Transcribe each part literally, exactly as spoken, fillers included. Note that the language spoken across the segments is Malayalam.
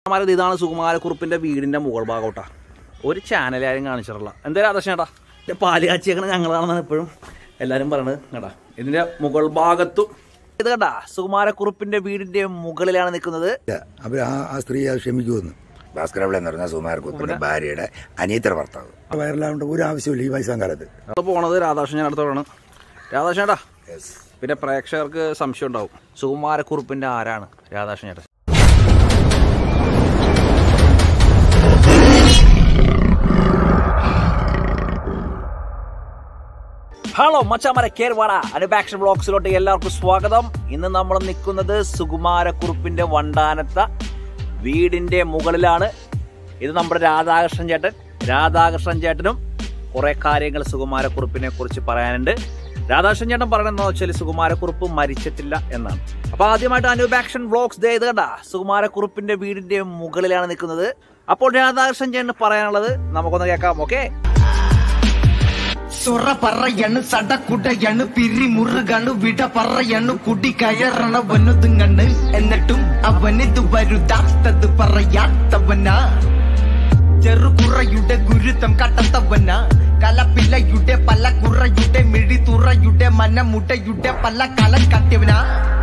ഇതാണ് സുകുമാരക്കുറുപ്പിന്റെ വീടിന്റെ മുകൾ ഭാഗോട്ടാ. ഒരു ചാനൽ ആരും കാണിച്ചിട്ടുള്ള എന്തായാലും ആദർശം ചേട്ടാ പാല് കാച്ചിയേക്കണ ഞങ്ങളാണെന്നാണ് എപ്പോഴും എല്ലാവരും പറയണത്. കേട്ടാ ഇതിന്റെ മുകൾ ഭാഗത്തും ഇത് കണ്ടാ സുകുമാരക്കുറുപ്പിന്റെ വീടിന്റെ മുകളിലാണ് നിൽക്കുന്നത്. അവർ ആ സ്ത്രീ അത് ക്ഷമിക്കുമെന്ന് ഭാസ്കരപിള്ള എന്ന് പറഞ്ഞാൽ സുകുമാരക്കുറുപ്പിന്റെ ഭാര്യയുടെ അനിയത്തിയുടെ ഭർത്താവ് വയറിലാണ്ട് ഒരു ആവശ്യമില്ല ഈ വയസ്സാം കാലത്ത്. പോണത് രാധാകൃഷ്ണൻ അടുത്തോടാണ്. രാധാകൃഷ്ണൻ ചേട്ടാ പിന്നെ പ്രേക്ഷകർക്ക് സംശയം ഉണ്ടാവും, സുകുമാരക്കുറുപ്പിന്റെ ആരാണ് രാധാകൃഷ്ണൻ ചേട്ടാ? ഹലോ മച്ചാമാരെ, കേരള അനുബാക്ഷൻ ബ്ലോഗ്സിലോട്ട് എല്ലാവർക്കും സ്വാഗതം. ഇന്ന് നമ്മൾ നിൽക്കുന്നത് സുകുമാരക്കുറുപ്പിന്റെ വണ്ടാനത്ത വീടിന്റെ മുകളിലാണ്. ഇത് നമ്മുടെ രാധാകൃഷ്ണൻ ചേട്ടൻ. രാധാകൃഷ്ണൻ ചേട്ടനും കുറെ കാര്യങ്ങൾ സുകുമാരക്കുറുപ്പിനെ കുറിച്ച് പറയാനുണ്ട്. രാധാകൃഷ്ണൻ ചേട്ടൻ പറയണെന്ന് വെച്ചാൽ സുകുമാരക്കുറുപ്പ് മരിച്ചിട്ടില്ല എന്നാണ്. അപ്പൊ ആദ്യമായിട്ട് അനുബാക്ഷൻ വ്ളോഗ്സ് ദേ ഇത് കണ്ട സുകുമാരക്കുറുപ്പിന്റെ വീടിന്റെ മുകളിലാണ് നിൽക്കുന്നത്. അപ്പോൾ രാധാകൃഷ്ണൻ ചേട്ടന് പറയാനുള്ളത് നമുക്കൊന്ന് കേൾക്കാം. ഓക്കെ. സൊറ പറയണ് സടക്കുടയണ് പിരിമുറുകണ് വിട പറയണ് കുടി കയറണവനൊതുങ്ങണ് എന്നിട്ടും അവനിത് വരുതാത്തത് പറയാത്തവനാ ചെറുകുറയുടെ ഗുരുത്വം കട്ടത്തവനാ കലപ്പിലയുടെ പല കുറയുടെ മിഴിതുറയുടെ മനമുടയുടെ പല കലം കട്ടിയവനാ.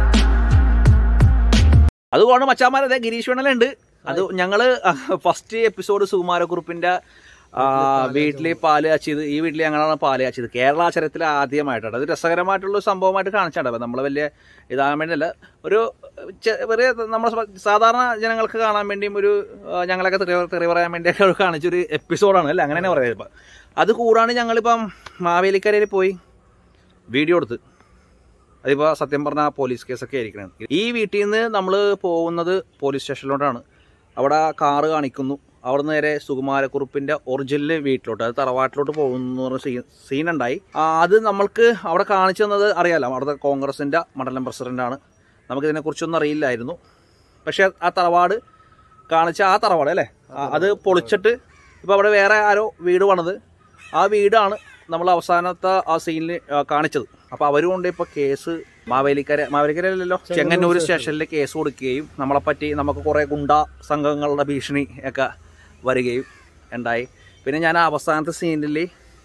അതുകൊണ്ട് മച്ചാമാരെ ഗിരീഷ് വേണലുണ്ട്. അത് ഞങ്ങള് ഫസ്റ്റ് എപ്പിസോഡ് സുകുമാരക്കുറുപ്പിന്റെ വീട്ടില് പാല് കാച്ചിയത്, ഈ വീട്ടിൽ ഞങ്ങളാണ് പാല് കാച്ചിയത് കേരളാചരത്തിൽ ആദ്യമായിട്ടാണ്. അത് രസകരമായിട്ടുള്ള സംഭവമായിട്ട് കാണിച്ചാണ്. നമ്മൾ വലിയ ഇതാകാൻ വേണ്ടിയല്ല, ഒരു ചെറിയ നമ്മൾ സാധാരണ ജനങ്ങൾക്ക് കാണാൻ വേണ്ടിയും ഒരു ഞങ്ങളൊക്കെ തെറി തെറി പറയാൻ വേണ്ടിയൊക്കെ കാണിച്ചൊരു എപ്പിസോഡാണ് അല്ലേ, അങ്ങനെ തന്നെ പറയാം. ഇപ്പം അത് കൂടാണ്ട് ഞങ്ങളിപ്പം മാവേലിക്കരയിൽ പോയി വീഡിയോ എടുത്ത്, അതിപ്പോൾ സത്യം പറഞ്ഞാൽ പോലീസ് കേസൊക്കെ ആയിരിക്കണം. ഈ വീട്ടിൽ നിന്ന് നമ്മൾ പോകുന്നത് പോലീസ് സ്റ്റേഷനിലോട്ടാണ്. അവിടെ കാറ് കാണിക്കുന്നു, അവിടെ നിന്ന് നേരെ സുകുമാരക്കുറുപ്പിന്റെ ഒറിജിനൽ വീട്ടിലോട്ട്, അത് തറവാട്ടിലോട്ട് പോകുന്ന പറഞ്ഞ സീൻ സീനുണ്ടായി. അത് നമ്മൾക്ക് അവിടെ കാണിച്ചു തന്നത് അറിയാലോ, അവിടുത്തെ കോൺഗ്രസിന്റെ മണ്ഡലം പ്രസിഡന്റാണ്. നമുക്കിതിനെക്കുറിച്ചൊന്നും അറിയില്ലായിരുന്നു. പക്ഷെ ആ തറവാട് കാണിച്ച ആ തറവാട് അല്ലേ, അത് പൊളിച്ചിട്ട് ഇപ്പോൾ അവിടെ വേറെ ആരോ വീട് പണിത്, ആ വീടാണ് നമ്മൾ അവസാനത്തെ ആ സീനിൽ കാണിച്ചത്. അപ്പോൾ അവർ കൊണ്ട് ഇപ്പോൾ കേസ് മാവേലിക്കര മാവേലിക്കരയിലല്ലോ ചെങ്ങന്നൂർ സ്റ്റേഷനിൽ കേസ് കൊടുക്കുകയും നമ്മളെപ്പറ്റി നമുക്ക് കുറേ ഗുണ്ടാ സംഘങ്ങളുടെ ഭീഷണി ഒക്കെ വരികയും ഉണ്ടായി. പിന്നെ ഞാൻ അവസാനത്തെ സീനിൽ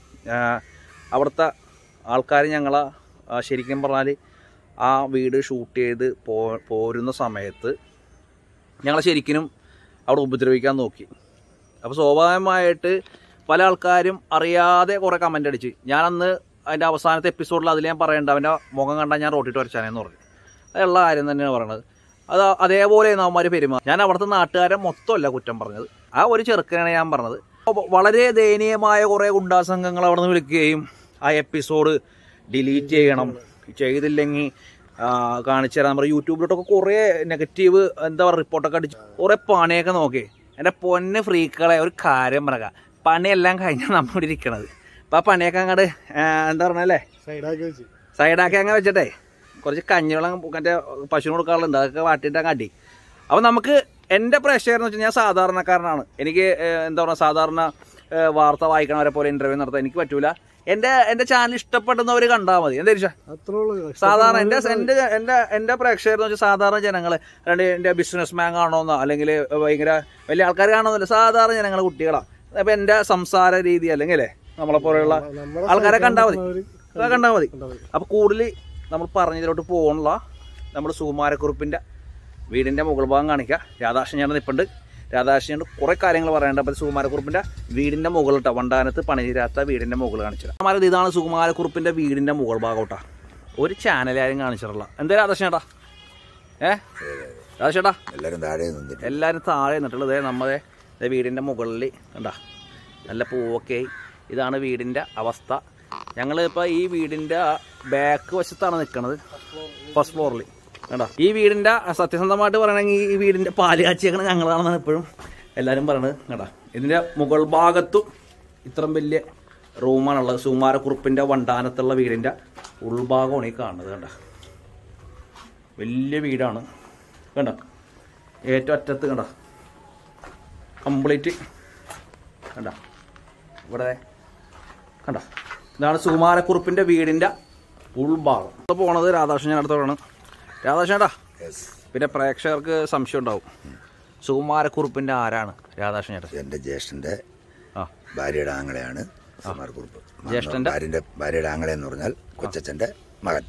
അവിടുത്തെ ആൾക്കാർ ഞങ്ങളെ ശരിക്കും പറഞ്ഞാൽ ആ വീട് ഷൂട്ട് ചെയ്ത് പോ പോരുന്ന സമയത്ത് ഞങ്ങളെ ശരിക്കും അവിടെ ഉപദ്രവിക്കാൻ നോക്കി. അപ്പോൾ സ്വാഭാവികമായിട്ട് പല ആൾക്കാരും അറിയാതെ കുറേ കമൻ്റ് അടിച്ച്, ഞാനന്ന് അതിൻ്റെ അവസാനത്തെ എപ്പിസോഡിൽ അതിൽ ഞാൻ പറയേണ്ട അവൻ്റെ മുഖം കണ്ടാൽ ഞാൻ റോട്ടിട്ട് വരച്ചാനെന്ന് പറഞ്ഞു. അതുള്ള കാര്യം തന്നെയാണ് പറയണത്. അത് അതേപോലെ അവന്മാർ പെരുമാറി. ഞാൻ അവിടുത്തെ നാട്ടുകാരെ മൊത്തമല്ല കുറ്റം പറഞ്ഞത്, ആ ഒരു ചെറുക്കനാണ് ഞാൻ പറഞ്ഞത്. വളരെ ദയനീയമായ കുറേ ഗുണ്ടാസംഘങ്ങൾ അവിടെ നിന്ന് വിളിക്കുകയും ആ എപ്പിസോഡ് ഡിലീറ്റ് ചെയ്യണം, ചെയ്തില്ലെങ്കിൽ കാണിച്ചു തരാൻ പറയും. യൂട്യൂബിലോട്ടൊക്കെ കുറേ നെഗറ്റീവ് എന്താ പറയുക റിപ്പോർട്ടൊക്കെ അടിച്ച് കുറേ പണിയൊക്കെ നോക്കി. എൻ്റെ പൊന്നെ ഫ്രീക്കളെ ഒരു കാര്യം പറയുക, പണിയെല്ലാം കഴിഞ്ഞാൽ നമ്മളിവിടെ ഇരിക്കണത്. അപ്പം ആ പണിയൊക്കെ അങ്ങോട്ട് എന്താ പറഞ്ഞല്ലേ സൈഡാക്കി അങ്ങനെ വെച്ചിട്ടേ കുറച്ച് കഞ്ഞിവെള്ളം മറ്റേ പശുവിന് കൊടുക്കാറുണ്ട്, അതൊക്കെ വാട്ടിയിട്ട് അങ്ങ് അടി. അപ്പോൾ നമുക്ക് എൻ്റെ പ്രേക്ഷകരെന്ന് വെച്ചാൽ ഞാൻ സാധാരണക്കാരനാണ്. എനിക്ക് എന്താ പറയുക സാധാരണ വാർത്ത വായിക്കണവരെ പോലെ ഇൻ്റർവ്യൂ നടത്താൻ എനിക്ക് പറ്റൂല. എൻ്റെ എൻ്റെ ചാനൽ ഇഷ്ടപ്പെടുന്നവർ കണ്ടാൽ മതി. എന്താ വെച്ചാൽ സാധാരണ എൻ്റെ എൻ്റെ എൻ്റെ എൻ്റെ പ്രേക്ഷകരെന്ന് വെച്ചാൽ സാധാരണ ജനങ്ങൾ, അല്ലാണ്ട് എൻ്റെ ബിസിനസ് മാൻ കാണണമെന്നോ അല്ലെങ്കിൽ ഭയങ്കര വലിയ ആൾക്കാർ കാണണമെന്നില്ല, സാധാരണ ജനങ്ങൾ കുട്ടികളാണ്. അപ്പം എൻ്റെ സംസാര രീതി അല്ലെങ്കിൽ അല്ലേ നമ്മളെപ്പോലെയുള്ള ആൾക്കാരെ കണ്ടാൽ മതി, കണ്ടാൽ മതി. അപ്പോൾ കൂടുതൽ നമ്മൾ പറഞ്ഞതിലോട്ട് പോകണില്ല. നമ്മൾ സുകുമാരക്കുറുപ്പിൻ്റെ വീടിൻ്റെ മുകൾ ഭാഗം കാണിക്കുക. രാധാകൃഷ്ണൻ ചേട്ടൻ നിൽപ്പുണ്ട്. രാധാകൃഷ്ണൻ കുറേ കാര്യങ്ങൾ പറയേണ്ട. അപ്പോൾ സുകുമാരക്കുറുപ്പിൻ്റെ വീടിൻ്റെ മുകളിലിട്ടാ വണ്ടാനത്ത് പണിതീരാത്ത വീടിൻ്റെ മുകൾ കാണിച്ചത്. അമാരത് ഇതാണ് സുകുമാരക്കുറുപ്പിൻ്റെ വീടിൻ്റെ മുകൾ ഭാഗോട്ടാ. ഒരു ചാനലാരും കാണിച്ചിട്ടില്ല. എന്താ രാധാകൃഷ്ണൻ ചേട്ടാ ഏ രാധാകൃഷ്ണൻ ചേട്ടാ എല്ലാവരും താഴെ എല്ലാവരും താഴെ നിന്നിട്ടുള്ളത് നമ്മുടെ വീടിൻ്റെ മുകളിൽ കണ്ടാ നല്ല പൂവൊക്കെ. ഇതാണ് വീടിൻ്റെ അവസ്ഥ. ഞങ്ങൾ ഇപ്പോൾ ഈ വീടിൻ്റെ ബാക്ക് വശത്താണ് നിൽക്കുന്നത്, ഫസ്റ്റ് ഫ്ലോറിൽ കേട്ടോ. ഈ വീടിൻ്റെ സത്യസന്ധമായിട്ട് പറയണമെങ്കിൽ ഈ വീടിൻ്റെ പാല് കാച്ചിയേക്കണ ഞങ്ങളാണെന്നാണ് എപ്പോഴും എല്ലാവരും പറയണത് കേട്ടോ. ഇതിൻ്റെ മുകൾ ഭാഗത്തും ഇത്രയും വലിയ റൂമാണുള്ളത്. സുകുമാരക്കുറുപ്പിൻ്റെ വണ്ടാനത്തുള്ള വീടിൻ്റെ ഉൾഭാഗമാണ് ഈ കാണുന്നത് കേട്ടോ. വലിയ വീടാണ് കേട്ടോ. ഏറ്റവും അറ്റത്ത് കണ്ടോ കംപ്ലീറ്റ് കണ്ടോ ഇവിടെ കണ്ടോ. ഇതാണ് സുകുമാരക്കുറുപ്പിൻ്റെ വീടിൻ്റെ ഉൾഭാഗം. ഇപ്പോൾ പോണത് രാധാകൃഷ്ണൻ അടുത്തോടാണ്. രാധാകൃഷ്ണൻ ചേട്ടാ പിന്നെ പ്രേക്ഷകർക്ക് സംശയം ഉണ്ടാവും, സുകുമാരക്കുറുപ്പിന്റെ ആരാണ് രാധാകൃഷ്ണൻ ചേട്ടൻ? എൻ്റെ ജ്യേഷ്ഠൻ്റെ ആ ഭാര്യയുടെ ആങ്ങളെയാണ് സുകുമാരക്കുറുപ്പ്. ജ്യേഷ്ഠൻ്റെ ഭാര്യൻ്റെ ഭാര്യയുടെ ആങ്ങളെ എന്ന് പറഞ്ഞാൽ കൊച്ചച്ഛൻ്റെ മകൻ,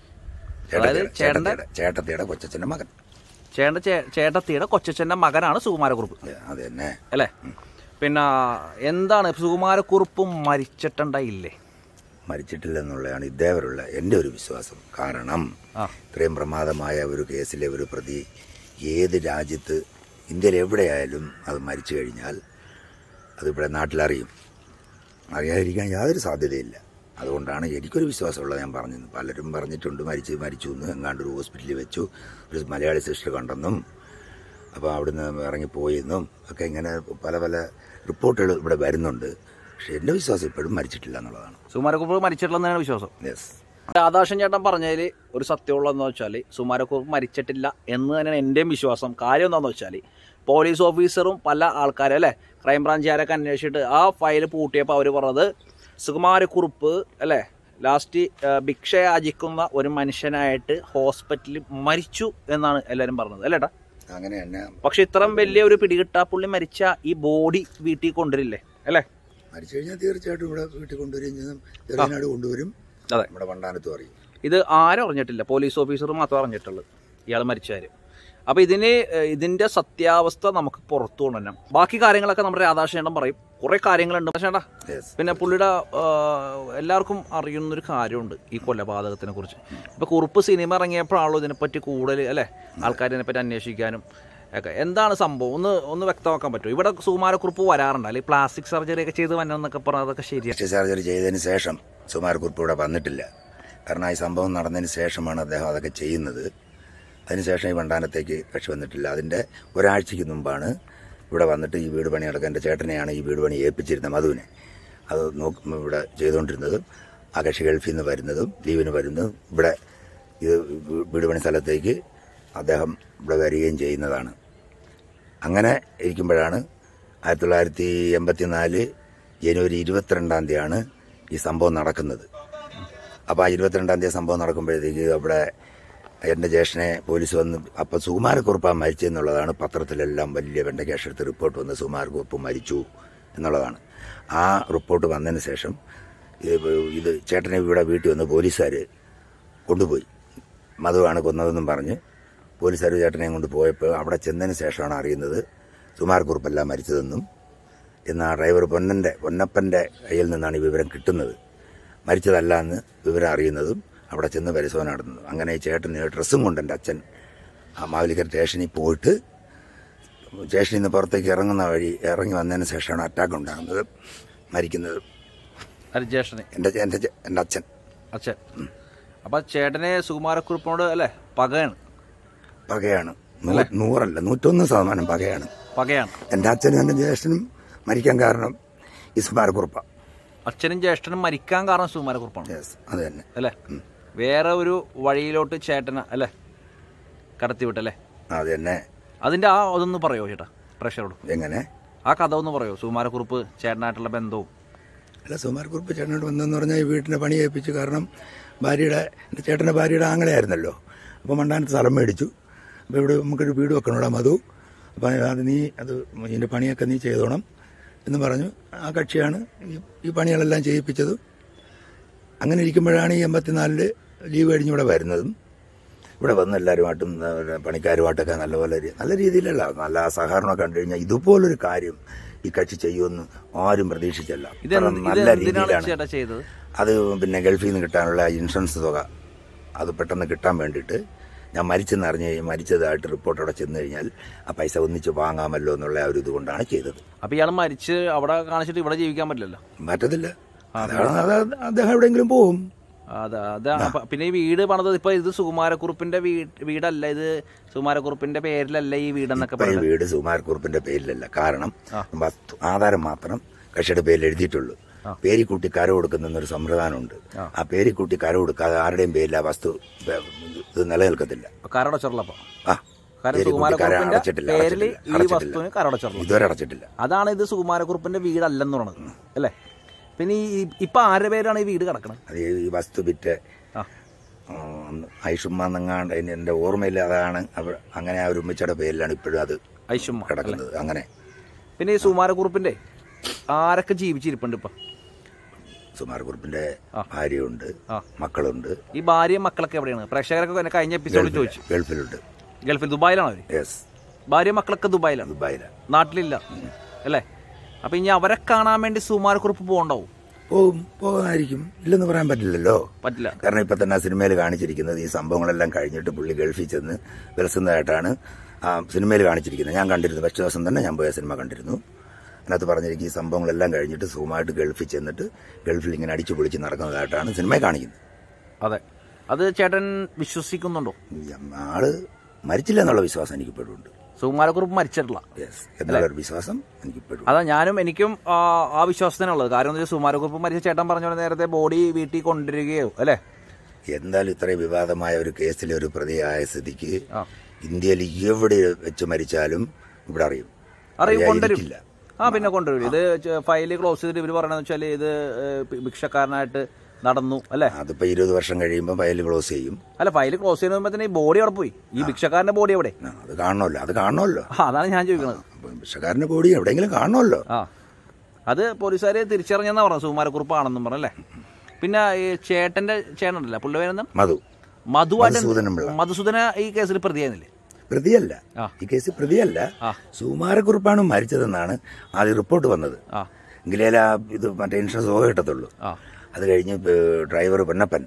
അതായത് ചേട്ടൻ്റെ ചേട്ടത്തിയുടെ കൊച്ചച്ഛൻ്റെ മകൻ. ചേട്ടൻ്റെ ചേട്ടത്തിയുടെ കൊച്ചച്ഛൻ്റെ മകനാണ് സുകുമാരക്കുറുപ്പ്. അത് തന്നെ അല്ലേ? പിന്നെ എന്താണ് സുകുമാരക്കുറുപ്പ് മരിച്ചിട്ടുണ്ടായില്ലേ? മരിച്ചിട്ടില്ലെന്നുള്ളതാണ് ഇതേവരെയുള്ള എൻ്റെ ഒരു വിശ്വാസം. കാരണം ഇത്രയും പ്രമാദമായ ഒരു കേസിലെ ഒരു പ്രതി ഏത് രാജ്യത്ത്, ഇന്ത്യയിൽ എവിടെയായാലും അത് മരിച്ചു കഴിഞ്ഞാൽ അതിവിടെ നാട്ടിലറിയും. അറിയാതിരിക്കാൻ യാതൊരു സാധ്യതയില്ല. അതുകൊണ്ടാണ് എനിക്കൊരു വിശ്വാസമുള്ളത് ഞാൻ പറഞ്ഞത്. പലരും പറഞ്ഞിട്ടുണ്ട് മരിച്ച് മരിച്ചു എന്ന്, എങ്ങാണ്ട് ഒരു ഹോസ്പിറ്റലിൽ വെച്ചു ഒരു മലയാളി സിസ്റ്റർ കണ്ടെന്നും അപ്പോൾ അവിടുന്ന് ഇറങ്ങിപ്പോയെന്നും ഒക്കെ ഇങ്ങനെ പല പല റിപ്പോർട്ടുകൾ ഇവിടെ വരുന്നുണ്ട്. പക്ഷെ എൻ്റെ വിശ്വാസം ഇപ്പോഴും മരിച്ചിട്ടില്ല എന്നുള്ളതാണ്. സുകുമാരക്കുറുപ്പ് മരിച്ചിട്ടില്ലെന്നാണ് വിശ്വാസം. യെസ്. രാധാകൃഷ്ണൻ ചേട്ടൻ പറഞ്ഞതിൽ ഒരു സത്യമുള്ളതെന്ന് വെച്ചാൽ സുകുമാരക്കുറുപ്പ് മരിച്ചിട്ടില്ല എന്ന് തന്നെയാണ് എൻ്റെയും വിശ്വാസം. കാര്യം എന്താണെന്ന് വെച്ചാൽ പോലീസ് ഓഫീസറും പല ആൾക്കാരും അല്ലേ ക്രൈംബ്രാഞ്ചുകാരൊക്കെ അന്വേഷിച്ചിട്ട് ആ ഫയൽ പൂട്ടിയപ്പോൾ അവർ പറഞ്ഞത് സുകുമാരക്കുറുപ്പ് അല്ലേ ലാസ്റ്റ് ഭിക്ഷ യാചിക്കുന്ന ഒരു മനുഷ്യനായിട്ട് ഹോസ്പിറ്റലിൽ മരിച്ചു എന്നാണ് എല്ലാവരും പറഞ്ഞത് അല്ലേട്ടാ? അങ്ങനെ തന്നെ. പക്ഷെ ഇത്രയും വലിയ ഒരു പിടികിട്ടാ പുള്ളി മരിച്ച ഈ ബോഡി വീട്ടിൽ കൊണ്ടുവരില്ലേ അല്ലേ? മരിച്ചു കഴിഞ്ഞാൽ തീർച്ചയായിട്ടും ഇവിടെ വീട്ടിൽ കൊണ്ടുവരും ചെയ്യും, ചെറിയനാട് കൊണ്ടുവരും. അതെ, നമ്മുടെ വണ്ടാനത്തും അറിയും. ഇത് ആരും അറിഞ്ഞിട്ടില്ല, പോലീസ് ഓഫീസർ മാത്രം അറിഞ്ഞിട്ടുള്ളത് ഇയാൾ മരിച്ച കാര്യം. അപ്പോൾ ഇതിന് ഇതിൻ്റെ സത്യാവസ്ഥ നമുക്ക് പുറത്തു കൊണ്ടുവരണം. ബാക്കി കാര്യങ്ങളൊക്കെ നമ്മുടെ രാധാകൃഷ്ണൻ പറയും. കുറേ കാര്യങ്ങളുണ്ട് ചേട്ടാ. പിന്നെ പുള്ളിയുടെ എല്ലാവർക്കും അറിയുന്നൊരു കാര്യമുണ്ട് ഈ കൊലപാതകത്തിനെ കുറിച്ച്. ഇപ്പോൾ കുറുപ്പ് സിനിമ ഇറങ്ങിയപ്പോഴാണല്ലോ ഇതിനെപ്പറ്റി കൂടുതൽ അല്ലേ ആൾക്കാർ ഇതിനെപ്പറ്റി അന്വേഷിക്കാനും ഒക്കെ. എന്താണ് സംഭവം ഒന്ന് ഒന്ന് വ്യക്തമാക്കാൻ പറ്റുമോ? ഇവിടെ സുകുമാരക്കുറുപ്പ് വരാറുണ്ട് അല്ലെങ്കിൽ പ്ലാസ്റ്റിക് സർജറി ഒക്കെ ചെയ്ത് വന്നതെന്നൊക്കെ പറഞ്ഞാൽ അതൊക്കെ ശരിയാണ്. സർജറി ചെയ്തതിന് ശേഷം സുകുമാരക്കുറുപ്പ് ഇവിടെ വന്നിട്ടില്ല. കാരണം ഈ സംഭവം നടന്നതിന് ശേഷമാണ് അദ്ദേഹം അതൊക്കെ ചെയ്യുന്നത്. അതിനുശേഷം ഈ വണ്ടാനത്തേക്ക് കക്ഷി വന്നിട്ടില്ല. അതിൻ്റെ ഒരാഴ്ചയ്ക്ക് മുമ്പാണ് ഇവിടെ വന്നിട്ട് ഈ വീട് പണി നടക്കാൻ എൻ്റെ ചേട്ടനെയാണ് ഈ വീട് പണി ഏൽപ്പിച്ചിരുന്നത്, മധുവിനെ. അത് നോക്കും ഇവിടെ ചെയ്തുകൊണ്ടിരുന്നതും ആ കക്ഷി ഗൾഫിൽ നിന്ന് വരുന്നതും ലീവിന് വരുന്നതും ഇവിടെ ഇത് വീട് പണി സ്ഥലത്തേക്ക് അദ്ദേഹം ഇവിടെ വരികയും ചെയ്യുന്നതാണ്. അങ്ങനെ ഇരിക്കുമ്പോഴാണ് ആയിരത്തി തൊള്ളായിരത്തി എൺപത്തി നാല് ജനുവരി ഇരുപത്തിരണ്ടാം തീയതിയാണ് ഈ സംഭവം നടക്കുന്നത്. അപ്പോൾ ആ ഇരുപത്തിരണ്ടാം തീയതി സംഭവം നടക്കുമ്പോഴത്തേക്ക് അവിടെ എൻ്റെ ജ്യേഷ്ഠനെ പോലീസ് വന്ന് അപ്പം സുകുമാരക്കുറുപ്പാണ് മരിച്ചെന്നുള്ളതാണ് പത്രത്തിലെല്ലാം വലിയ വെണ്ടക്കേഷെടുത്ത് റിപ്പോർട്ട് വന്ന് സുകുമാരക്കുറുപ്പ് മരിച്ചു എന്നുള്ളതാണ്. ആ റിപ്പോർട്ട് വന്നതിന് ശേഷം ഇത് ചേട്ടനെ ഇവിടെ വീട്ടിൽ വന്ന് പോലീസുകാർ കൊണ്ടുപോയി. മധുവാണ് കൊന്നതെന്നും പറഞ്ഞ് പോലീസുകാർ ചേട്ടനെ കൊണ്ട് പോയപ്പോൾ അവിടെ ചെന്നതിന് ശേഷമാണ് അറിയുന്നത് സുകുമാരക്കുറുപ്പല്ല മരിച്ചതെന്നും. എന്നാൽ ഡ്രൈവർ പൊന്നൻ്റെ പൊന്നപ്പൻ്റെ കയ്യിൽ നിന്നാണ് ഈ വിവരം കിട്ടുന്നത്. മരിച്ചതല്ല എന്ന് വിവരം അറിയുന്നതും അവിടെ ചെന്ന് പരിശോധന നടന്നു. അങ്ങനെ ഈ ചേട്ടന് ഡ്രസ്സും കൊണ്ട് എൻ്റെ അച്ഛൻ ആ മാവേലിക്കര സ്റ്റേഷനിൽ പോയിട്ട് സ്റ്റേഷനിൽ നിന്ന് പുറത്തേക്ക് ഇറങ്ങുന്ന വഴി ഇറങ്ങി വന്നതിന് ശേഷമാണ് അറ്റാക്ക് ഉണ്ടാകുന്നത്, മരിക്കുന്നത്. ജ്യേഷ്ഠനെ എൻ്റെ എൻ്റെ എൻ്റെ അച്ഛൻ അച്ഛൻ അപ്പം ചേട്ടനെ സുകുമാരക്കുറുപ്പിനോട് അല്ലേ പകയാണ്? പകയാണ്. നൂറല്ല നൂറ്റൊന്ന് ശതമാനം പകയാണ്. പകയാണ്. എൻ്റെ അച്ഛനും എൻ്റെ ജ്യേഷ്ഠനും മരിക്കാൻ കാരണം ഈ സുകുമാരക്കുറുപ്പാണ്. അച്ഛനും ജ്യേഷ്ഠനും മരിക്കാൻ കാരണം സുകുമാരക്കുറുപ്പാണ്. അത് തന്നെ അല്ലേ? വേറെ ഒരു വഴിയിലോട്ട് ചേട്ടന അല്ലേ കടത്തിവിട്ടല്ലേ? അത് തന്നെ. അതിന്റെ ആ അതൊന്ന് പറയോ ചേട്ടാ പ്രേക്ഷകരോട്? എങ്ങനെ ആ കഥ ഒന്ന് പറയോ? സുകുമാരക്കുറുപ്പ് ചേട്ടനായിട്ടുള്ള ബന്ധവും. അല്ല, സുകുമാരക്കുറുപ്പ് ചേട്ടനോട് ബന്ധമെന്ന് പറഞ്ഞാൽ ഈ വീട്ടിനെ പണി ഏൽപ്പിച്ചു. കാരണം ഭാര്യയുടെ എൻ്റെ ചേട്ടൻ്റെ ഭാര്യയുടെ ആങ്ങളെയായിരുന്നല്ലോ. അപ്പോൾ മണ്ടാനത്ത് സ്ഥലം മേടിച്ചു. അപ്പോൾ ഇവിടെ നമുക്കൊരു വീട് വെക്കണോടാ മധു, അപ്പോൾ അത് നീ അത് ഇതിൻ്റെ പണിയൊക്കെ നീ ചെയ്തോണം എന്ന് പറഞ്ഞു. ആ കക്ഷിയാണ് ഈ പണികളെല്ലാം ചെയ്യിപ്പിച്ചതും. അങ്ങനെ ഇരിക്കുമ്പോഴാണ് ഈ എൺപത്തിനാലില് ലീവ് കഴിഞ്ഞ് ഇവിടെ വരുന്നതും. ഇവിടെ വന്ന് എല്ലാവരുമായിട്ടും പണിക്കാരുമായിട്ടൊക്കെ നല്ലപോലെ നല്ല രീതിയിലല്ല നല്ല സഹകരണം കണ്ടു കഴിഞ്ഞാൽ ഇതുപോലൊരു കാര്യം ഈ കക്ഷി ചെയ്യുമെന്ന് ആരും പ്രതീക്ഷിച്ചല്ല. നല്ല രീതിയിലാണ് ചെയ്തത്. അത് പിന്നെ ഗൾഫിൽ നിന്ന് കിട്ടാനുള്ള ഇൻഷുറൻസ് തുക അത് പെട്ടെന്ന് കിട്ടാൻ വേണ്ടിയിട്ട് ഞാൻ മരിച്ചെന്ന് അറിഞ്ഞ് മരിച്ചതായിട്ട് റിപ്പോർട്ട് അവിടെ ചെന്ന് കഴിഞ്ഞാൽ ആ പൈസ ഒന്നിച്ച് വാങ്ങാമല്ലോ എന്നുള്ള ഒരു ഇതുകൊണ്ടാണ് ചെയ്തത്. അപ്പൊ ഇയാൾ മരിച്ച് അവിടെ കാണിച്ചിട്ട് ഇവിടെ ജീവിക്കാൻ പറ്റില്ലല്ലോ? പറ്റത്തില്ല. അദ്ദേഹം എവിടെയെങ്കിലും പോകും. അതെ അതെ. പിന്നെ ഈ വീട് പണിതത് ഇപ്പൊ ഇത് സുകുമാരക്കുറുപ്പിന്റെ വീടല്ല, ഇത് സുകുമാരക്കുറുപ്പിന്റെ പേരിലല്ല ഈ വീടെന്നൊക്കെ ഈ വീട് സുകുമാരക്കുറുപ്പിന്റെ പേരിലല്ല. കാരണം വസ്തു ആധാരം മാത്രം കക്ഷിയുടെ പേരിൽ എഴുതിയിട്ടുള്ളൂ. പേരിക്കൂട്ടി കര കൊടുക്കുന്നൊരു സമ്പ്രദായമുണ്ട്. ആ പേരിക്കൂട്ടി കര കൊടുക്കാതെ ആരുടെയും പേരിൽ ആ വസ്തു ഇത് നിലനിൽക്കത്തില്ല. ഇതുവരെ അടച്ചിട്ടില്ല. അതാണ് ഇത് സുകുമാരക്കുറുപ്പിന്റെ വീടല്ലെന്ന് പറയുന്നത് അല്ലേ? പിന്നെ ഈ ഇപ്പൊ ആരുടെ പേരാണ് ഈ വീട് കിടക്കുന്നത്? അത് ഈ വസ്തു വിറ്റ് ഐഷുമ്മ എന്നങ്ങാണ്ട് എന്റെ ഓർമ്മയില്ല. അതാണ് അങ്ങനെ ആ ഒരു ഉമ്മച്ചയുടെ പേരിലാണ് ഇപ്പോഴും അത് ഐഷുമ്മ കിടക്കുന്നത്. അങ്ങനെ പിന്നെ ഈ സുകുമാരക്കുറുപ്പിന്റെ ആരൊക്കെ ജീവിച്ചിരിപ്പുണ്ട് ഇപ്പൊ? സുകുമാരക്കുറുപ്പിന്റെ ഭാര്യയുണ്ട്, മക്കളുണ്ട്. ഈ ഭാര്യയും മക്കളൊക്കെ എവിടെയാണ്? പ്രേക്ഷകരൊക്കെ കഴിഞ്ഞ എപ്പിസോഡിൽ ചോദിച്ചു. ഗൾഫിലുണ്ട്. ഗൾഫിൽ ദുബായിലാണോ അവര്? യെസ്. ഭാര്യ മക്കളൊക്കെ ദുബായിലാണ്. ദുബായിലാണ്. നാട്ടിലില്ല അല്ലേ? അപ്പൊ ഇനി അവരെ കാണാൻ വേണ്ടി സുകുമാരക്കുറുപ്പ് പോകണ്ടാവും? പോകും, പോകുമായിരിക്കും. ഇല്ലെന്ന് പറയാൻ പറ്റില്ലല്ലോ. പറ്റില്ല. കാരണം ഇപ്പൊ തന്നെ സിനിമയിൽ കാണിച്ചിരിക്കുന്നത് ഈ സംഭവങ്ങളെല്ലാം കഴിഞ്ഞിട്ട് പുള്ളി ഗൾഫിൽ ചെന്ന് വിലസുന്നതായിട്ടാണ് ആ സിനിമയിൽ കാണിച്ചിരിക്കുന്നത്. ഞാൻ കണ്ടിരുന്നു. ഫസ്റ്റ് ദിവസം തന്നെ ഞാൻ പോയ സിനിമ കണ്ടിരുന്നു. അതിനകത്ത് പറഞ്ഞിരിക്കും ഈ സംഭവങ്ങളെല്ലാം കഴിഞ്ഞിട്ട് സുഖമായിട്ട് ഗൾഫിൽ ചെന്നിട്ട് ഗൾഫിൽ ഇങ്ങനെ അടിച്ചു പൊളിച്ച് നടക്കുന്നതായിട്ടാണ് സിനിമയിൽ കാണിക്കുന്നത്. അതെ. അത് ചേട്ടൻ വിശ്വസിക്കുന്നുണ്ടോ? ആള് മരിച്ചില്ല എന്നുള്ള വിശ്വാസം എനിക്കിപ്പോഴും ഉണ്ട്. സുകുമാരക്കുറുപ്പ് മരിച്ചിട്ടില്ല എന്നുള്ളൊരു വിശ്വാസം എനിക്കിപ്പോഴും. അതാ ഞാനും എനിക്കും ആ വിശ്വാസത്തിനുള്ളത്. കാരണം എന്താ വെച്ചാൽ സുകുമാരക്കുറുപ്പ് മരിച്ച ചേട്ടൻ പറഞ്ഞ പോലെ നേരത്തെ ബോഡി വീട്ടിൽ കൊണ്ടുവരികയോ അല്ലേ? എന്തായാലും ഇത്രയും വിവാദമായ ഒരു കേസിലെ ഒരു പ്രതിയായ സ്ഥിതിക്ക് ഇന്ത്യയിൽ എവിടെ വെച്ച് മരിച്ചാലും ഇവിടെ അറിയും. അറിയും, കൊണ്ടുവരും. ആ പിന്നെ കൊണ്ടുവരും. ഇത് ഫയല് ക്ലോസ് ചെയ്തിട്ട് ഇവര് പറയണെന്ന് വെച്ചാൽ ഇത് ഭിക്ഷക്കാരനായിട്ട് നടന്നു അല്ലെ? അതിപ്പോ ഇരുപത് വർഷം കഴിയുമ്പോൾ ഫയൽ ക്ലോസ് ചെയ്യും. അല്ല, ഫയൽ ക്ലോസ് ചെയ്യുമ്പോൾ തന്നെ ഈ ബോഡി അവിടെ പോയി. ഈ ഭിക്ഷക്കാരന്റെ ബോഡി എവിടെ? അത് കാണണമല്ലോ. അത് കാണണമല്ലോ. അതാണ് ഞാൻ ചോദിക്കുന്നത്. ഭിക്ഷക്കാരന്റെ ബോഡി എവിടെയെങ്കിലും കാണണമല്ലോ. ആ, അത് പോലീസുകാര് തിരിച്ചറിഞ്ഞെന്നാ പറഞ്ഞു. സുകുമാരക്കുറുപ്പ് ആണെന്നും പറഞ്ഞല്ലേ. പിന്നെ ഈ ചേട്ടന്റെ ചേട്ടനല്ല പുള്ളി പേരെന്താ? മധു. മധുവായിട്ട് മധുസൂദന ഈ കേസിൽ പ്രതിയായിരുന്നില്ലേ? പ്രതിയല്ല, ഈ കേസിൽ പ്രതിയല്ല. സുകുമാരക്കുറുപ്പാണ് മരിച്ചതെന്നാണ് ആദ്യം റിപ്പോർട്ട് വന്നത്. എങ്കിലേ ഇത് മറ്റേ ഇൻഷുറൻസ് തുക കിട്ടത്തുള്ളൂ. അത് കഴിഞ്ഞ് ഡ്രൈവർ പൊന്നപ്പൻ,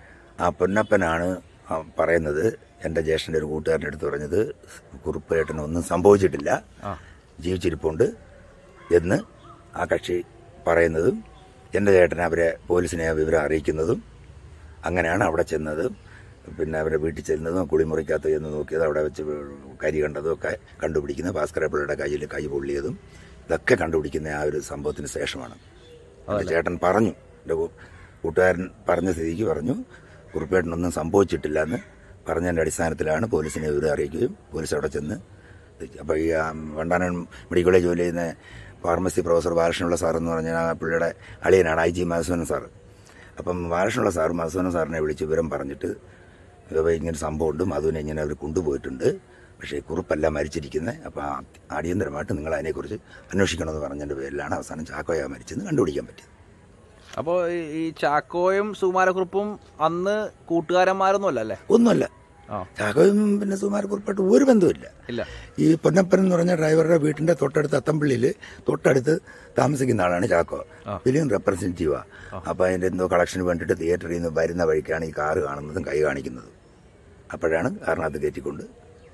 ആ പൊന്നപ്പനാണ് പറയുന്നത്, എന്റെ ജ്യേഷ്ഠന്റെ ഒരു കൂട്ടുകാരൻ്റെ അടുത്ത് പറഞ്ഞത് കുറുപ്പ് ഏട്ടന് ഒന്നും സംഭവിച്ചിട്ടില്ല, ജീവിച്ചിരിപ്പുണ്ട് എന്ന് ആ കക്ഷി പറയുന്നതും എന്റെ ചേട്ടൻ അവരെ പോലീസിനെ വിവരം അറിയിക്കുന്നതും അങ്ങനെയാണ് അവിടെ ചെന്നത്. പിന്നെ അവരെ വീട്ടിൽ ചെല്ലുന്നതും കുളിമുറിക്കകത്ത് എന്ന് നോക്കിയത് അവിടെ വെച്ച് കരി കണ്ടതും ഒക്കെ കണ്ടുപിടിക്കുന്ന ഭാസ്കരപ്പിള്ളയുടെ കയ്യിൽ കൈ പൊള്ളിയതും ഇതൊക്കെ കണ്ടുപിടിക്കുന്ന ആ ഒരു സംഭവത്തിന് ശേഷമാണ്. എൻ്റെ ചേട്ടൻ പറഞ്ഞു, എൻ്റെ കൂട്ടുകാരൻ പറഞ്ഞ സ്ഥിതിക്ക് പറഞ്ഞു കുറുപ്പേട്ടനൊന്നും സംഭവിച്ചിട്ടില്ല എന്ന് പറഞ്ഞതിൻ്റെ അടിസ്ഥാനത്തിലാണ് പോലീസിനെ വിവരം അറിയിക്കുകയും പോലീസ് അവിടെ ചെന്ന്. അപ്പോൾ ഈ വണ്ടാനം മെഡിക്കൽ കോളേജ് ജോലി ചെയ്യുന്ന ഫാർമസി പ്രൊഫസർ ബാലകൃഷ്ണപിള്ള സാർ എന്ന് പറഞ്ഞാൽ ആ പുള്ളിയുടെ അളിയനാണ്, ഐ ജി മധുസൂദനൻ സാർ. അപ്പം ബാലകൃഷ്ണപിള്ള സാർ മധുസൂദനൻ സാറിനെ വിളിച്ച് വിവരം പറഞ്ഞിട്ട് ഇങ്ങനെ സംഭവമുണ്ട്, മധുവിനെ ഇങ്ങനെ അവർ കൊണ്ടുപോയിട്ടുണ്ട്, പക്ഷേ കുറുപ്പല്ല മരിച്ചിരിക്കുന്നത്, അപ്പോൾ അടിയന്തരമായിട്ട് നിങ്ങൾ അതിനെക്കുറിച്ച് അന്വേഷിക്കണമെന്ന് പറഞ്ഞതിൻ്റെ പേരിലാണ് അവസാനം ചാക്കോയ മരിച്ചെന്ന് കണ്ടുപിടിക്കാൻ പറ്റിയത്. അപ്പോൾ ഈ ചാക്കോയും സുകുമാരക്കുറുപ്പും അന്ന് കൂട്ടുകാരന്മാരൊന്നുമല്ല അല്ലേ? ഒന്നുമല്ല. ചാക്കോയും പിന്നെ സുകുമാരക്കുറുപ്പായിട്ട് ഒരു ബന്ധമില്ല. ഈ പൊന്നപ്പൻ എന്ന് പറഞ്ഞ ഡ്രൈവറുടെ വീട്ടിന്റെ തൊട്ടടുത്ത് അത്തമ്പള്ളിയിൽ തൊട്ടടുത്ത് താമസിക്കുന്ന ആളാണ് ചാക്കോ. ഫിലിം റെപ്രസെന്റേറ്റീവാ. അപ്പൊ അതിന്റെ എന്തോ കളക്ഷന് വേണ്ടിയിട്ട് തിയേറ്ററിൽ നിന്ന് വരുന്ന വഴിക്കാണ് ഈ കാറ് കാണുന്നതും കൈ കാണിക്കുന്നതും. അപ്പോഴാണ് കാറിനകത്ത് കയറ്റിക്കൊണ്ട്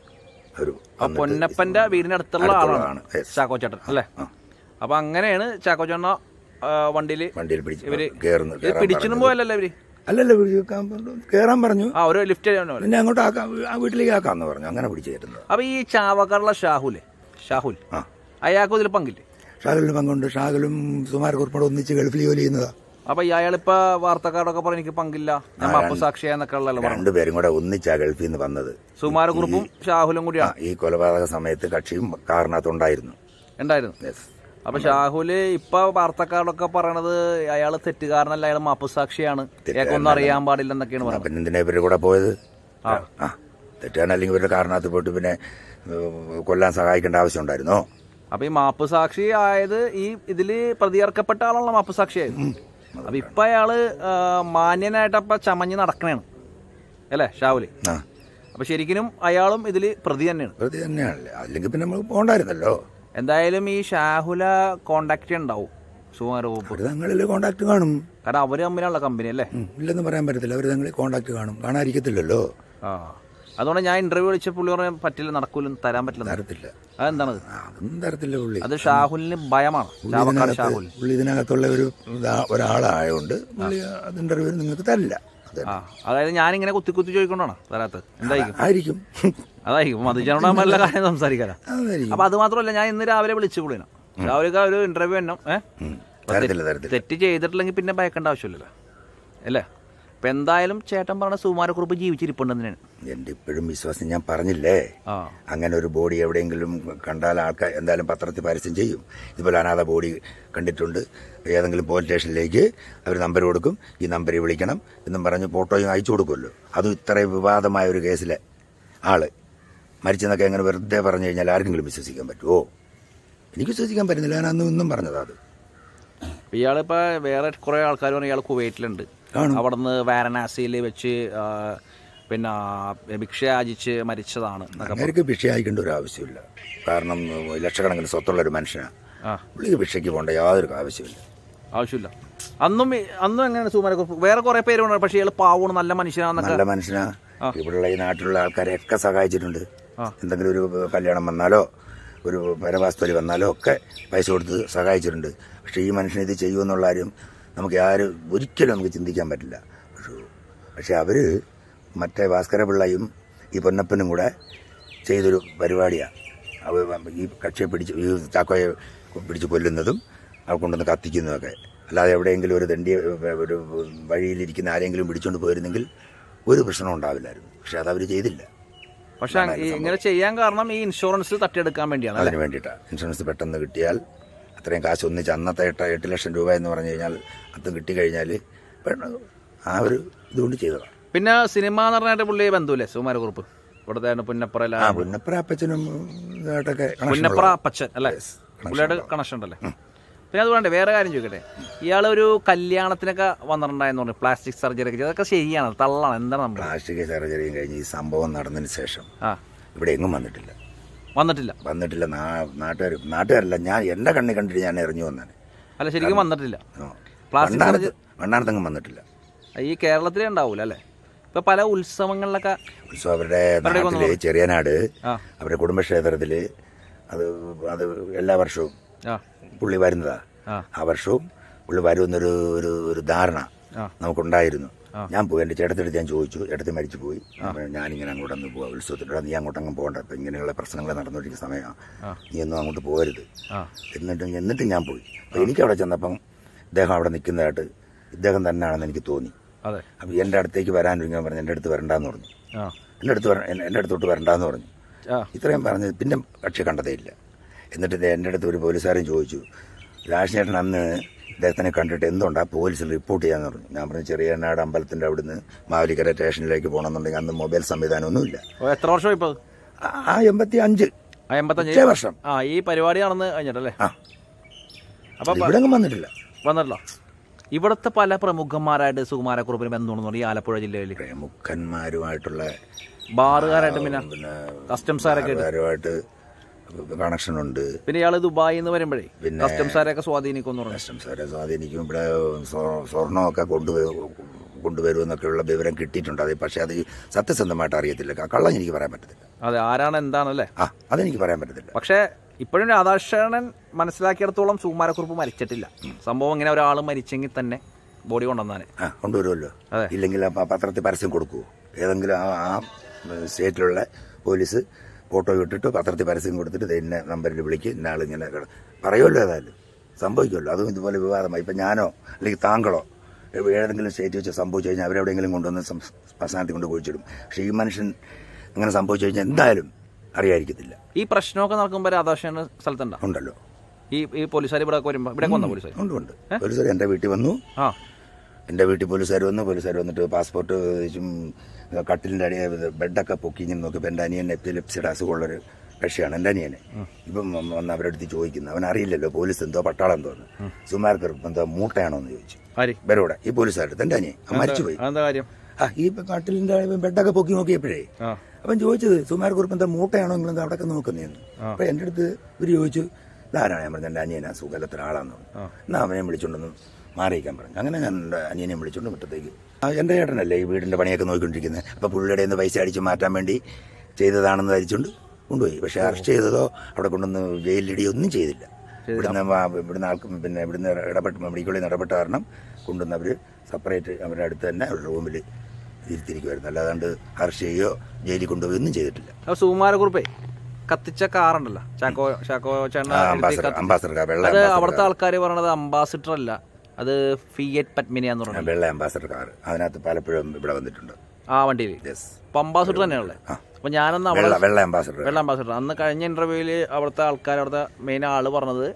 ഒരു പൊന്നപ്പന്റെ വീടിന്റെ അടുത്തുള്ള ആളാണ് ചാക്കോ ചേട്ടൻ അല്ലേ? അപ്പൊ അങ്ങനെയാണ് ചാക്കോ ചേട്ടൻ വണ്ടിയിൽ വണ്ടിയിൽ പിടിച്ച് പിടിച്ചിടും പോയല്ലേ ഇവര്? അല്ലല്ലോ, കയറാൻ പറഞ്ഞു. ആ ഒരു ലിഫ്റ്റ് പിന്നെ അങ്ങോട്ട് ആക്കാം, വീട്ടിലേക്ക് ആക്കാന്ന് പറഞ്ഞു. അങ്ങനെ പിടിച്ചു കയറ്റുന്നത്. അപ്പൊ ഈ ചാവക്കാടുള്ള ഷാഹുലേ ഷാഹുൽ ആ അയാൾക്കും ഇതിൽ പങ്കില്ലേ? ഷാഹുലിന് പങ്കുണ്ട്. ഷാഹുലും സുകുമാരക്കുറുപ്പോട് ഒന്നിച്ച് ഗൾഫിൽ ജോലി ചെയ്യുന്നതാ. അപ്പൊ അയാളിപ്പോ വാർത്തക്കാരൊക്കെ പറഞ്ഞു എനിക്ക് പങ്കില്ല, ഞാൻ മാപ്പുസാക്ഷിയെന്നൊക്കെ ഉള്ളല്ലോ. രണ്ടുപേരും കൂടെ ഒന്നിച്ചാ ഗൾഫിൽ നിന്ന് വന്നത്. സുകുമാരക്കുറുപ്പും ഷാഹുലും കൂടിയാണ്. ഈ കൊലപാതക സമയത്ത് കക്ഷിയും കാറിനകത്തുണ്ടായിരുന്നു ഉണ്ടായിരുന്നു. അപ്പൊ ഷാഹുല് ഇപ്പൊ വാർത്തക്കാരൊക്കെ പറയണത് അയാള് തെറ്റുകാരനല്ല, അയാൾ മാപ്പുസാക്ഷിയാണ്, ഒന്നും അറിയാൻ പാടില്ലെന്നൊക്കെയാണ് പറയുന്നത്. പിന്നെ എന്തിനാ ഇവരുടെ കൂടെ പോയത്? ആ തെറ്റുകാരനല്ലെങ്കിൽ ഇവരുടെ കാറിനകത്ത് പോയിട്ട് പിന്നെ കൊല്ലാൻ സഹായിക്കേണ്ട ആവശ്യം ഉണ്ടായിരുന്നോ? അപ്പൊ ഈ മാപ്പുസാക്ഷി ആയത് ഈ ഇതില് പ്രതിയേർക്കപ്പെട്ട ആളാണല്ലോ മാപ്പുസാക്ഷിയായത്. അപ്പൊ ഇപ്പൊ അയാള് മാന്യനായിട്ടപ്പ ചമഞ്ഞ് നടക്കണേണ് അല്ലേ ഷാഹുല്? അപ്പൊ ശരിക്കും അയാളും ഇതില് പ്രതി തന്നെയാണ്. പ്രതി തന്നെയാണല്ലേ, അല്ലെങ്കിൽ പിന്നെ നമ്മൾ പോണ്ടായിരുന്നല്ലോ. എന്തായാലും ഈ ഷാഹുല കോണ്ടാക്ട് ഉണ്ടാവും സുകുമാരക്കുറുപ്പ്. തങ്ങളിൽ കോണ്ടാക്ട് കാണും, കാരണം അവര് തമ്മിലുള്ള കമ്പനി അല്ലേ? ഇല്ലെന്ന് പറയാൻ പറ്റത്തില്ല. അവര് തങ്ങളിൽ കോണ്ടാക്ട് കാണും, കാണാതിരിക്കത്തില്ലല്ലോ. ആ അതുകൊണ്ട് ഞാൻ ഇന്റർവ്യൂ വിളിച്ച പുള്ളി പറയാൻ പറ്റില്ല, നടക്കൂല, തരാൻ പറ്റില്ല. തരത്തില്ല. അതെന്താണ്? അതൊന്നും തരത്തില്ല. പുള്ളി അത് ഷാഹുലിന് ഭയമാണ്. പുള്ളി ഇതിനകത്തുള്ള ഒരു ഒരാളായതുകൊണ്ട് പുള്ളി അത് ഇന്റർവ്യൂ നിങ്ങൾക്ക് തരില്ല. അതായത് ഞാനിങ്ങനെ കുത്തി കുത്തി ചോദിക്കൊണ്ടാണ് തരാത്തത്. എന്തായിരിക്കും? ആയിരിക്കും അതായിരിക്കും മധുജനോട് നല്ല കാര്യം സംസാരിക്കാനാ. അപ്പൊ അത് മാത്രമല്ല, ഞാൻ ഇന്ന് രാവിലെ വിളിച്ചു പുള്ളിനാ. രാവിലെ ഒരു ഇന്റർവ്യൂ തന്നെ തെറ്റ് ചെയ്തിട്ടില്ലെങ്കിൽ പിന്നെ ഭയക്കേണ്ട ആവശ്യമില്ലല്ലോ അല്ലേ? അപ്പൊ എന്തായാലും ചേട്ടൻ പറഞ്ഞ സുകുമാരക്കുറുപ്പ് ജീവിച്ചിരിപ്പുണ്ടെന്നാണ് എന്റെ ഇപ്പോഴും വിശ്വാസം. ഞാൻ പറഞ്ഞില്ലേ, അങ്ങനെ ഒരു ബോഡി എവിടെയെങ്കിലും കണ്ടാൽ ആൾക്കാർ എന്തായാലും പത്രത്തിൽ പരസ്യം ചെയ്യും. ഇതുപോലെ അനാഥ ബോഡി കണ്ടിട്ടുണ്ട്, ഏതെങ്കിലും പോലീസ് സ്റ്റേഷനിലേക്ക് അവർ നമ്പർ കൊടുക്കും, ഈ നമ്പറിൽ വിളിക്കണം എന്നും പറഞ്ഞ് ഫോട്ടോയും അയച്ചു കൊടുക്കുമല്ലോ. അതും ഇത്രയും വിവാദമായ ഒരു കേസിലെ ആള് മരിച്ചെന്നൊക്കെ എങ്ങനെ വെറുതെ പറഞ്ഞു കഴിഞ്ഞാൽ ആർക്കെങ്കിലും വിശ്വസിക്കാൻ പറ്റുമോ? എനിക്ക് വിശ്വസിക്കാൻ പറ്റുന്നില്ല. ഞാൻ അന്ന് ഒന്നും പറഞ്ഞതാ അത്. ഇയാളിപ്പോൾ വേറെ കുറേ ആൾക്കാർ പറഞ്ഞാൽ ഇയാൾ കുവൈറ്റിലുണ്ട്. അവിടെ നിന്ന് വാരണാസിയിൽ വെച്ച് പിന്നെ ഭിക്ഷ യാചിച്ച് മരിച്ചതാണ്. അങ്ങനെയൊക്കെ ഭിക്ഷ യാചിക്കേണ്ട ഒരു ആവശ്യമില്ല. കാരണം ലക്ഷക്കണക്കിന് സ്വത്തുള്ള ഒരു മനുഷ്യനാണ്. പുള്ളിക്ക് ഭിക്ഷയ്ക്ക് പോകേണ്ട യാതൊരു ആവശ്യമില്ല. ആവശ്യമില്ല. അന്നും അന്നും എങ്ങനെയാണ് സുകുമാരക്കുറുപ്പ്? വേറെ കുറെ പേരുണ്ട്, പക്ഷേ ഇയാൾ പാവമാണ്, നല്ല മനുഷ്യനാണെന്നൊക്കെ. നല്ല മനുഷ്യനാ. ഇവിടെയുള്ള ഈ നാട്ടിലുള്ള ആൾക്കാരെയൊക്കെ സഹായിച്ചിട്ടുണ്ട്. എന്തെങ്കിലും ഒരു കല്യാണം വന്നാലോ ഒരു പരവാസ്തോലി വന്നാലോ ഒക്കെ പൈസ കൊടുത്ത് സഹായിച്ചിട്ടുണ്ട്. പക്ഷേ ഈ മനുഷ്യൻ ഇത് ചെയ്യുമെന്നുള്ള കാര്യം നമുക്ക് ആരും ഒരിക്കലും നമുക്ക് ചിന്തിക്കാൻ പറ്റില്ല. പക്ഷെ അവർ മറ്റേ ഭാസ്കര പിള്ളയും ഈ പൊന്നപ്പനും കൂടെ ചെയ്തൊരു പരിപാടിയാണ്. അവർ ഈ കക്ഷിയെ പിടിച്ച് ഈ ചാക്കോയെ പിടിച്ച് കൊല്ലുന്നതും അവർ കൊണ്ടുവന്ന് കത്തിക്കുന്നതൊക്കെ. അല്ലാതെ എവിടെയെങ്കിലും ഒരു ദണ്ഡിയ ഒരു വഴിയിലിരിക്കുന്ന ആരെങ്കിലും പിടിച്ചുകൊണ്ട് പോയിരുന്നെങ്കിൽ ഒരു പ്രശ്നം ഉണ്ടാവില്ലായിരുന്നു. പക്ഷെ അത് അവർ ചെയ്തില്ല. പക്ഷെ ഇങ്ങനെ ചെയ്യാൻ കാരണം ഈ ഇൻഷുറൻസ് തട്ടിയെടുക്കാൻ വേണ്ടിയാണ്. അതിന് വേണ്ടിയിട്ടാണ്. ഇൻഷുറൻസ് പെട്ടെന്ന് കിട്ടിയാൽ അത്രയും കാശ് ഒന്നിച്ച് അന്നത്തെ എട്ട് എട്ട് ലക്ഷം രൂപ എന്ന് പറഞ്ഞു കഴിഞ്ഞാൽ അതും കിട്ടിക്കഴിഞ്ഞാൽ ആ ഒരു ഇതുകൊണ്ട് ചെയ്തതാണ്. പിന്നെ സിനിമ എന്ന് പറഞ്ഞാൽ പുള്ളി ബന്ധുല്ലേ സുകുമാരക്കുറുപ്പ്? ഇവിടുത്തെ പുന്നപ്പുറ ആ പുന്നപ്പുറ അപ്പച്ചനും ഇതായിട്ടൊക്കെ പുന്നപ്പുറ അപ്പച്ചൻ അല്ലേ, പുള്ളിയുടെ കണക്ഷൻ ഉണ്ടല്ലേ. പിന്നെ അതുകൊണ്ട് വേറെ കാര്യം ചോദിക്കട്ടെ, ഇയാളൊരു കല്യാണത്തിനൊക്കെ വന്നിട്ടുണ്ടായെന്ന് പറഞ്ഞു, പ്ലാസ്റ്റിക് സർജറി ഒക്കെ. അതൊക്കെ ശരിയാണ്, തള്ളാണ്? എന്താണ് നമ്മൾ പ്ലാസ്റ്റിക് സർജറിയും കഴിഞ്ഞ് ഈ സംഭവം നടന്നതിന് ശേഷം ഇവിടെ എങ്ങും വന്നിട്ടില്ല. വന്നിട്ടില്ല വന്നിട്ടില്ല നാട്ടുകാർ നാട്ടുകാരല്ല ഞാൻ എന്റെ കണ്ണി കണ്ടിട്ട് ഞാൻ എറിഞ്ഞു വന്നാണ്. അല്ല ശരിക്കും വന്നിട്ടില്ല. വണ്ണാർത്തങ്ങും വന്നിട്ടില്ല. ഈ കേരളത്തിലേ ഉണ്ടാവൂല അല്ലേ? ഇപ്പൊ പല ഉത്സവങ്ങളിലൊക്കെ ഉത്സവം അവരുടെ നാട്ടില് ചെറിയനാട് അവരുടെ കുടുംബക്ഷേത്രത്തില് അത് അത് എല്ലാ വർഷവും പുള്ളി വരുന്നതാ. ആ വർഷവും പുള്ളി വരുമെന്നൊരു ഒരു ഒരു ധാരണ നമുക്കുണ്ടായിരുന്നു. ഞാൻ പോയി എൻ്റെ ചേട്ടത്തിനടുത്ത് ഞാൻ ചോദിച്ചു, ചേട്ടത്തി മരിച്ചു പോയി, ഞാനിങ്ങനെ അങ്ങോട്ട് ഒന്ന് പോവാം ഉത്സവത്തിൻ്റെ, നീ അങ്ങോട്ടങ്ങ് പോകണ്ട, ഇപ്പം ഇങ്ങനെയുള്ള പ്രശ്നങ്ങൾ നടന്നുകൊണ്ടിരിക്കുന്ന സമയമാണ്, നീ ഒന്നും അങ്ങോട്ട് പോകരുത്. എന്നിട്ട് എന്നിട്ട് ഞാൻ പോയി. അപ്പം എനിക്കവിടെ ചെന്നപ്പം ഇദ്ദേഹം അവിടെ നിൽക്കുന്നതായിട്ട് ഇദ്ദേഹം തന്നെയാണെന്ന് എനിക്ക് തോന്നി. അപ്പം എൻ്റെ അടുത്തേക്ക് വരാനൊരുങ്ങാൻ പറഞ്ഞു, എൻ്റെ അടുത്ത് വരണ്ടാന്ന് പറഞ്ഞു, എൻ്റെ അടുത്ത് എൻ്റെ അടുത്തോട്ട് വരണ്ടാന്ന് പറഞ്ഞു. ഇത്രയും പറഞ്ഞ് പിന്നെ കക്ഷി കണ്ടതേ ഇല്ല. എന്നിട്ട് എൻ്റെ അടുത്ത് ഒരു പോലീസുകാരൻ ചോദിച്ചു, രാജേട്ടൻ അന്ന് ഇദ്ദേഹത്തിനെ കണ്ടിട്ട് എന്തുകൊണ്ട് ആ പോലീസിൽ റിപ്പോർട്ട് ചെയ്യാന്ന് പറഞ്ഞു. ഞാൻ പറഞ്ഞു ചെറിയനാട് അമ്പലത്തിന്റെ അവിടുന്ന് മാവേലിക്കര സ്റ്റേഷനിലേക്ക് പോകണമെന്നുണ്ടെങ്കിൽ അന്ന് മൊബൈൽ സംവിധാനമൊന്നുമില്ല. എത്ര വർഷം ഇപ്പൊ? ആ എൺപത്തി അഞ്ച് എൺപത്തഞ്ച് വർഷം. ആ ഈ പരിപാടി നടന്ന് കഴിഞ്ഞിട്ടല്ലേ? ആ അപ്പൊ ഇവിടെ വന്നിട്ടില്ല വന്നിട്ടില്ല. ഇവിടുത്തെ പല പ്രമുഖന്മാരായിട്ട് സുകുമാരക്കുറുപ്പിന് ബന്ധമുണ്ടെന്ന് ഈ ആലപ്പുഴ ജില്ലയിൽ പ്രമുഖന്മാരുമായിട്ടുള്ള ബാറുകാരായിട്ട് പിന്നെ കസ്റ്റംസുകാരൊക്കെ ആയിട്ട് കണക്ഷൻ ഉണ്ട്. പിന്നെ ഇയാള് ദുബായിൽ നിന്ന് വരുമ്പോഴേ പിന്നെ കസ്റ്റംസുകാരെയൊക്കെ സ്വാധീനിക്കും. കസ്റ്റംസുകാരെ സ്വാധീനിക്കും. ഇവിടെ സ്വർണ്ണമൊക്കെ കൊണ്ടുവരും കൊണ്ടുവരുമെന്നൊക്കെയുള്ള വിവരം കിട്ടിയിട്ടുണ്ട്. അത് പക്ഷെ അത് സത്യസന്ധമായിട്ട് അറിയത്തില്ല. കള്ളം എനിക്ക് പറയാൻ പറ്റത്തില്ല. അതെ, ആരാണ് എന്താണല്ലേ? ആ അതെനിക്ക് പറയാൻ പറ്റത്തില്ല. പക്ഷേ ഇപ്പോഴും രാധാകൃഷ്ണൻ മനസ്സിലാക്കിയിടത്തോളം സുകുമാരക്കുറുപ്പ് മരിച്ചിട്ടില്ല. സംഭവം ഇങ്ങനെ ഒരാൾ മരിച്ചെങ്കിൽ തന്നെ ബോഡി കൊണ്ടുവന്നാണ്. ആ കൊണ്ടുവരുമല്ലോ. ഇല്ലെങ്കിൽ പത്രത്തിൽ പരസ്യം കൊടുക്കുമോ? ഏതെങ്കിലും ആ സ്റ്റേറ്റിലുള്ള പോലീസ് ഫോട്ടോ ഇട്ടിട്ട് പത്രത്തിൽ പരസ്യം കൊടുത്തിട്ട് ഇന്ന നമ്പറിൽ വിളിക്ക്, ഇന്നാൾ ഇങ്ങനെ പറയുമല്ലോ, ഏതായാലും സംഭവിക്കുമല്ലോ. അതും ഇതുപോലെ വിവാദമായി. ഇപ്പം ഞാനോ അല്ലെങ്കിൽ താങ്കളോ ഏതെങ്കിലും സ്റ്റേറ്റ് വെച്ച് സംഭവിച്ചു കഴിഞ്ഞാൽ അവരെവിടെയെങ്കിലും കൊണ്ടുവന്ന് ശ്മശാനത്തിൽ കൊണ്ട് കുഴിച്ചിടും. പക്ഷേ ഈ മനുഷ്യൻ അങ്ങനെ സംഭവിച്ചു കഴിഞ്ഞാൽ എന്തായാലും അറിയാതിരിക്കത്തില്ല. ഈ പ്രശ്നമൊക്കെ നടക്കുമ്പോൾ രാധാകൃഷ്ണൻ സ്ഥലത്തുണ്ടോ? ഉണ്ടല്ലോ. ഈ ഈ പോലീസുകാർ ഇവിടെ വരുമ്പോൾ ഇവിടെ വന്ന പോലീസുകാർ ഉണ്ട് ഉണ്ട് പോലീസുകാർ എൻ്റെ വീട്ടിൽ വന്നു. ആ എൻ്റെ വീട്ടിൽ പോലീസുകാർ വന്നു. പോലീസുകാർ വന്നിട്ട് പാസ്പോർട്ട് കട്ടിലിൻ്റെ അടിയെ ബെഡൊക്കെ പൊക്കി ഇങ്ങനെ നോക്കിയപ്പോൾ എൻ്റെ അനിയൻ എപ്പിലെപ്സിയുടെ അസുഖമുള്ളൊരു കക്ഷിയാണ് എൻ്റെ അനിയനെ. ഇപ്പം വന്ന് അവരുടെ അടുത്ത് ചോദിക്കുന്നു, അവൻ അറിയില്ലല്ലോ പോലീസ് എന്തോ പട്ടാളം എന്തോ സുകുമാരക്കുറുപ്പ് എന്തോ മൂട്ടയാണോ എന്ന് ചോദിച്ചു. ഇവരോടെ ഈ പോലീസുകാരുടെ അടുത്ത് എൻ്റെ അനിയൻ മരിച്ചുപോയി. ആ ഈ കട്ടിലിൻ്റെ ബെഡൊക്കെ പൊക്കി നോക്കിയപ്പോഴേ അവൻ ചോദിച്ചത് സുകുമാരക്കുറുപ്പ് എന്താ മൂട്ടയാണോ നിങ്ങളെന്താ അവിടെയൊക്കെ നോക്കുന്നതെന്ന്. അപ്പം എൻ്റെ അടുത്ത് ഇവർ ചോദിച്ചു, ഇതാരാണ്? ഞാൻ പറഞ്ഞു എൻ്റെ അനിയനാ, സുഖലത്തിന് ആളാന്ന് പറഞ്ഞു. എന്നാൽ അവനെ വിളിച്ചുകൊണ്ടൊന്ന് മാറിയിക്കാൻ പറഞ്ഞു. അങ്ങനെ ഞാൻ എൻ്റെ അനിയനെ വിളിച്ചുകൊണ്ട് മുറ്റത്തേക്ക്. എൻ്റെ ചേട്ടനല്ലേ ഈ വീടിൻ്റെ പണിയൊക്കെ നോക്കിക്കൊണ്ടിരിക്കുന്നത്. അപ്പോൾ പുള്ളിയുടെ നിന്ന് പൈസ അടിച്ച് മാറ്റാൻ വേണ്ടി ചെയ്തതാണെന്ന് ധരിച്ചുകൊണ്ട് കൊണ്ടുപോയി. പക്ഷേ അറസ്റ്റ് ചെയ്തതോ അവിടെ കൊണ്ടുവന്ന് ജയിലിലിടിയോ ഒന്നും ചെയ്തില്ല. ഇവിടുന്ന് ഇവിടുന്ന് ആൾക്ക് പിന്നെ ഇവിടുന്ന് ഇടപെട്ട് മെഡിക്കൽ കോളേജിൽ നിന്ന് ഇടപെട്ട കാരണം കൊണ്ടുവന്ന് അവർ സെപ്പറേറ്റ് അവരുടെ അടുത്ത് തന്നെ അവരുടെ റൂമിൽ ഇരുത്തിരിക്കുമായിരുന്നു. അല്ലാതാണ്ട് അറസ്റ്റ് ചെയ്യുകയോ ജയിലിൽ കൊണ്ടുപോയി ഒന്നും ചെയ്തിട്ടില്ല. സുകുമാരക്കുറുപ്പേ കത്തിച്ച കാറുണ്ടല്ലോ, ചാക്കോ ചാക്കോ അംബാസഡർ കാർ. അത് അവിടുത്തെ ആൾക്കാർ പറയണത് അംബാസിഡർ അല്ല, അത് ഫിയറ്റ് പത്മിനിയാന്ന് പറഞ്ഞു. വെള്ള അംബാസഡർ കാർ അതിനകത്ത് പലപ്പോഴും ഇവിടെ വന്നിട്ടുണ്ട് ആ വണ്ടിയിൽ. അപ്പൊ അംബാസിഡർ തന്നെയാണല്ലേ? അപ്പൊ ഞാനന്ന് വെള്ള അംബാസഡർ വെള്ള അംബാസിഡർ അന്ന് കഴിഞ്ഞ ഇന്റർവ്യൂവിൽ അവിടുത്തെ ആൾക്കാർ അവിടുത്തെ മെയിൻ ആള് പറഞ്ഞത്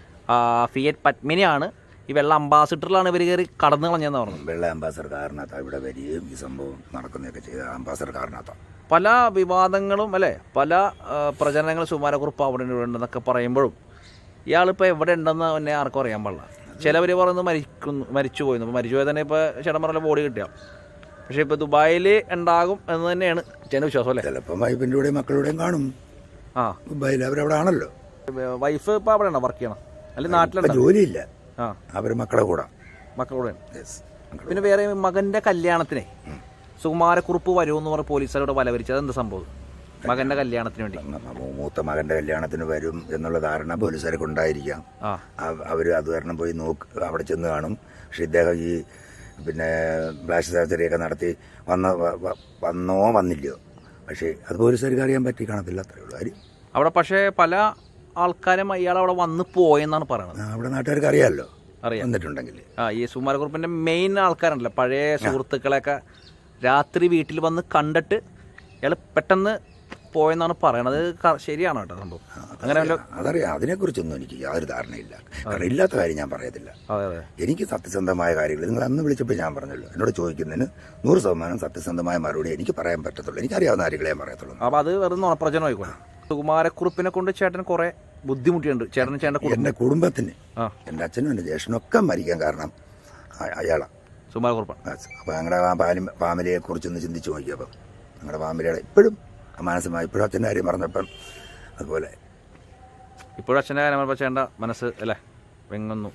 ഫിയറ്റ് പത്മിനിയാണ്, ഈ വെള്ള അംബാസിഡറിലാണ് ഇവർ കയറി കടന്നു കളഞ്ഞെന്ന് പറഞ്ഞു. വെള്ള അംബാസഡർ കാറിനകത്താണ് ഇവിടെ വരികയും ഈ സംഭവം നടക്കുന്നതൊക്കെ ചെയ്ത അംബാസഡർ കാറിനകത്താണ്. പല വിവാദങ്ങളും അല്ലേ, പല പ്രചരണങ്ങളും സുകുമാരക്കുറുപ്പ് അവിടെ ഉണ്ടെന്നൊക്കെ പറയുമ്പോഴും ഇയാളിപ്പോൾ എവിടെ ഉണ്ടെന്ന് തന്നെ ആർക്കും അറിയാൻ പാടില്ല. ചിലവർ പറയുന്നത് മരിക്കുന്നു മരിച്ചു പോയിരുന്നു. ഇപ്പോൾ മരിച്ചു പോയാൽ തന്നെ ഇപ്പോൾ ചേട്ടൻ പറഞ്ഞ ബോഡി കിട്ടിയ, പക്ഷേ ഇപ്പോൾ ദുബായിൽ ഉണ്ടാകും എന്ന് തന്നെയാണ് ചേട്ടൻ്റെ വിശ്വാസം അല്ലേ? ചിലപ്പോൾ വൈഫിൻ്റെ കൂടെയും മക്കളുടെയും കാണും. ആ ദുബായിൽ അവരവിടെ ആണല്ലോ. വൈഫ് ഇപ്പോൾ അവിടെ ആണോ വർക്ക് ചെയ്യണം, അല്ലെങ്കിൽ നാട്ടിലുണ്ടോ? ജോലിയില്ല. ആ അവർ മക്കളെ കൂടെ മക്കളോടെ. പിന്നെ വേറെ മകൻ്റെ കല്യാണത്തിനെ സുകുമാരക്കുറുപ്പ് വരുമെന്ന് പറഞ്ഞ് പോലീസുകാരോട് വലവരിച്ചത് എന്ത് സംഭവം? മകന്റെ കല്യാണത്തിന് വേണ്ടി മൂത്ത മകന്റെ കല്യാണത്തിന് വരും എന്നുള്ള ധാരണ പോലീസുകാർക്ക് ഉണ്ടായിരിക്കാം. അവര് അത് കാരണം പോയി നോക്ക് അവിടെ ചെന്ന് കാണും. പക്ഷെ ഇദ്ദേഹം ഈ പിന്നെ പ്ലാസ്റ്റിക് സർജറി ഒക്കെ നടത്തി വന്ന വന്നോ വന്നില്ലയോ, പക്ഷേ അത് പോലീസുകാർക്ക് അറിയാൻ പറ്റി കാണത്തില്ല. അത്രേ ഉള്ളൂ കാര്യം. അവിടെ പക്ഷേ പല ആൾക്കാരും ഇയാൾ അവിടെ വന്ന് പോയെന്നാണ് പറയുന്നത്. അവിടെ നാട്ടുകാർക്ക് അറിയാമല്ലോ, അറിയാം വന്നിട്ടുണ്ടെങ്കിൽ. ആ ഈ സുകുമാരക്കുറുപ്പിന്റെ മെയിൻ ആൾക്കാരുണ്ടല്ലോ, പഴയ സുഹൃത്തുക്കളെയൊക്കെ രാത്രി വീട്ടിൽ വന്ന് കണ്ടിട്ട് ഇയാൾ പെട്ടെന്ന് പോയെന്നാണ് പറയണത്. ശരിയാണോ കേട്ടോ സംഭവം? അങ്ങനെ അതറിയാം. അതിനെക്കുറിച്ചൊന്നും എനിക്ക് യാതൊരു ധാരണയില്ല. കാരണം ഇല്ലാത്ത കാര്യം ഞാൻ പറയത്തില്ല. എനിക്ക് സത്യസന്ധമായ കാര്യങ്ങൾ നിങ്ങൾ അന്ന് വിളിച്ചപ്പോൾ ഞാൻ പറഞ്ഞല്ലോ, എന്നോട് ചോദിക്കുന്നതിന് നൂറ് ശതമാനം സത്യസന്ധമായ മറുപടി എനിക്ക് പറയാൻ പറ്റത്തുള്ളൂ. എനിക്കറിയാവുന്ന കാര്യങ്ങളെ ഞാൻ പറയത്തുള്ളൂ. അപ്പോൾ അത് വെറുതെ നുണപ്രചനം ആയിക്കോട്ടെ. സുകുമാരക്കുറുപ്പിനെ കൊണ്ട് ചേട്ടൻ കുറെ ബുദ്ധിമുട്ടിയുണ്ട്. ചേട്ടന് ചേട്ടൻ്റെ എന്റെ കുടുംബത്തിന്, എന്റെ അച്ഛനും എന്റെ ജ്യേഷ്ഠനും ഒക്കെ മരിക്കാൻ കാരണം അയാളാണ്, സുകുമാരക്കുറുപ്പാണ്. അപ്പോൾ ഞങ്ങളുടെ ഫാമിലിയെ കുറിച്ചൊന്ന് ചിന്തിച്ചു നോക്കിയപ്പോൾ ഞങ്ങളുടെ ഫാമിലിയുടെ ഇപ്പോഴും മാനസികമായി ഇപ്പോഴും അച്ഛൻ്റെ കാര്യം പറഞ്ഞപ്പം അതുപോലെ ഇപ്പോഴും അച്ഛൻ്റെ കാര്യം പറഞ്ഞപ്പോൾ ചേട്ടൻ്റെ മനസ്സ് അല്ലേ വെങ്ങുന്നു.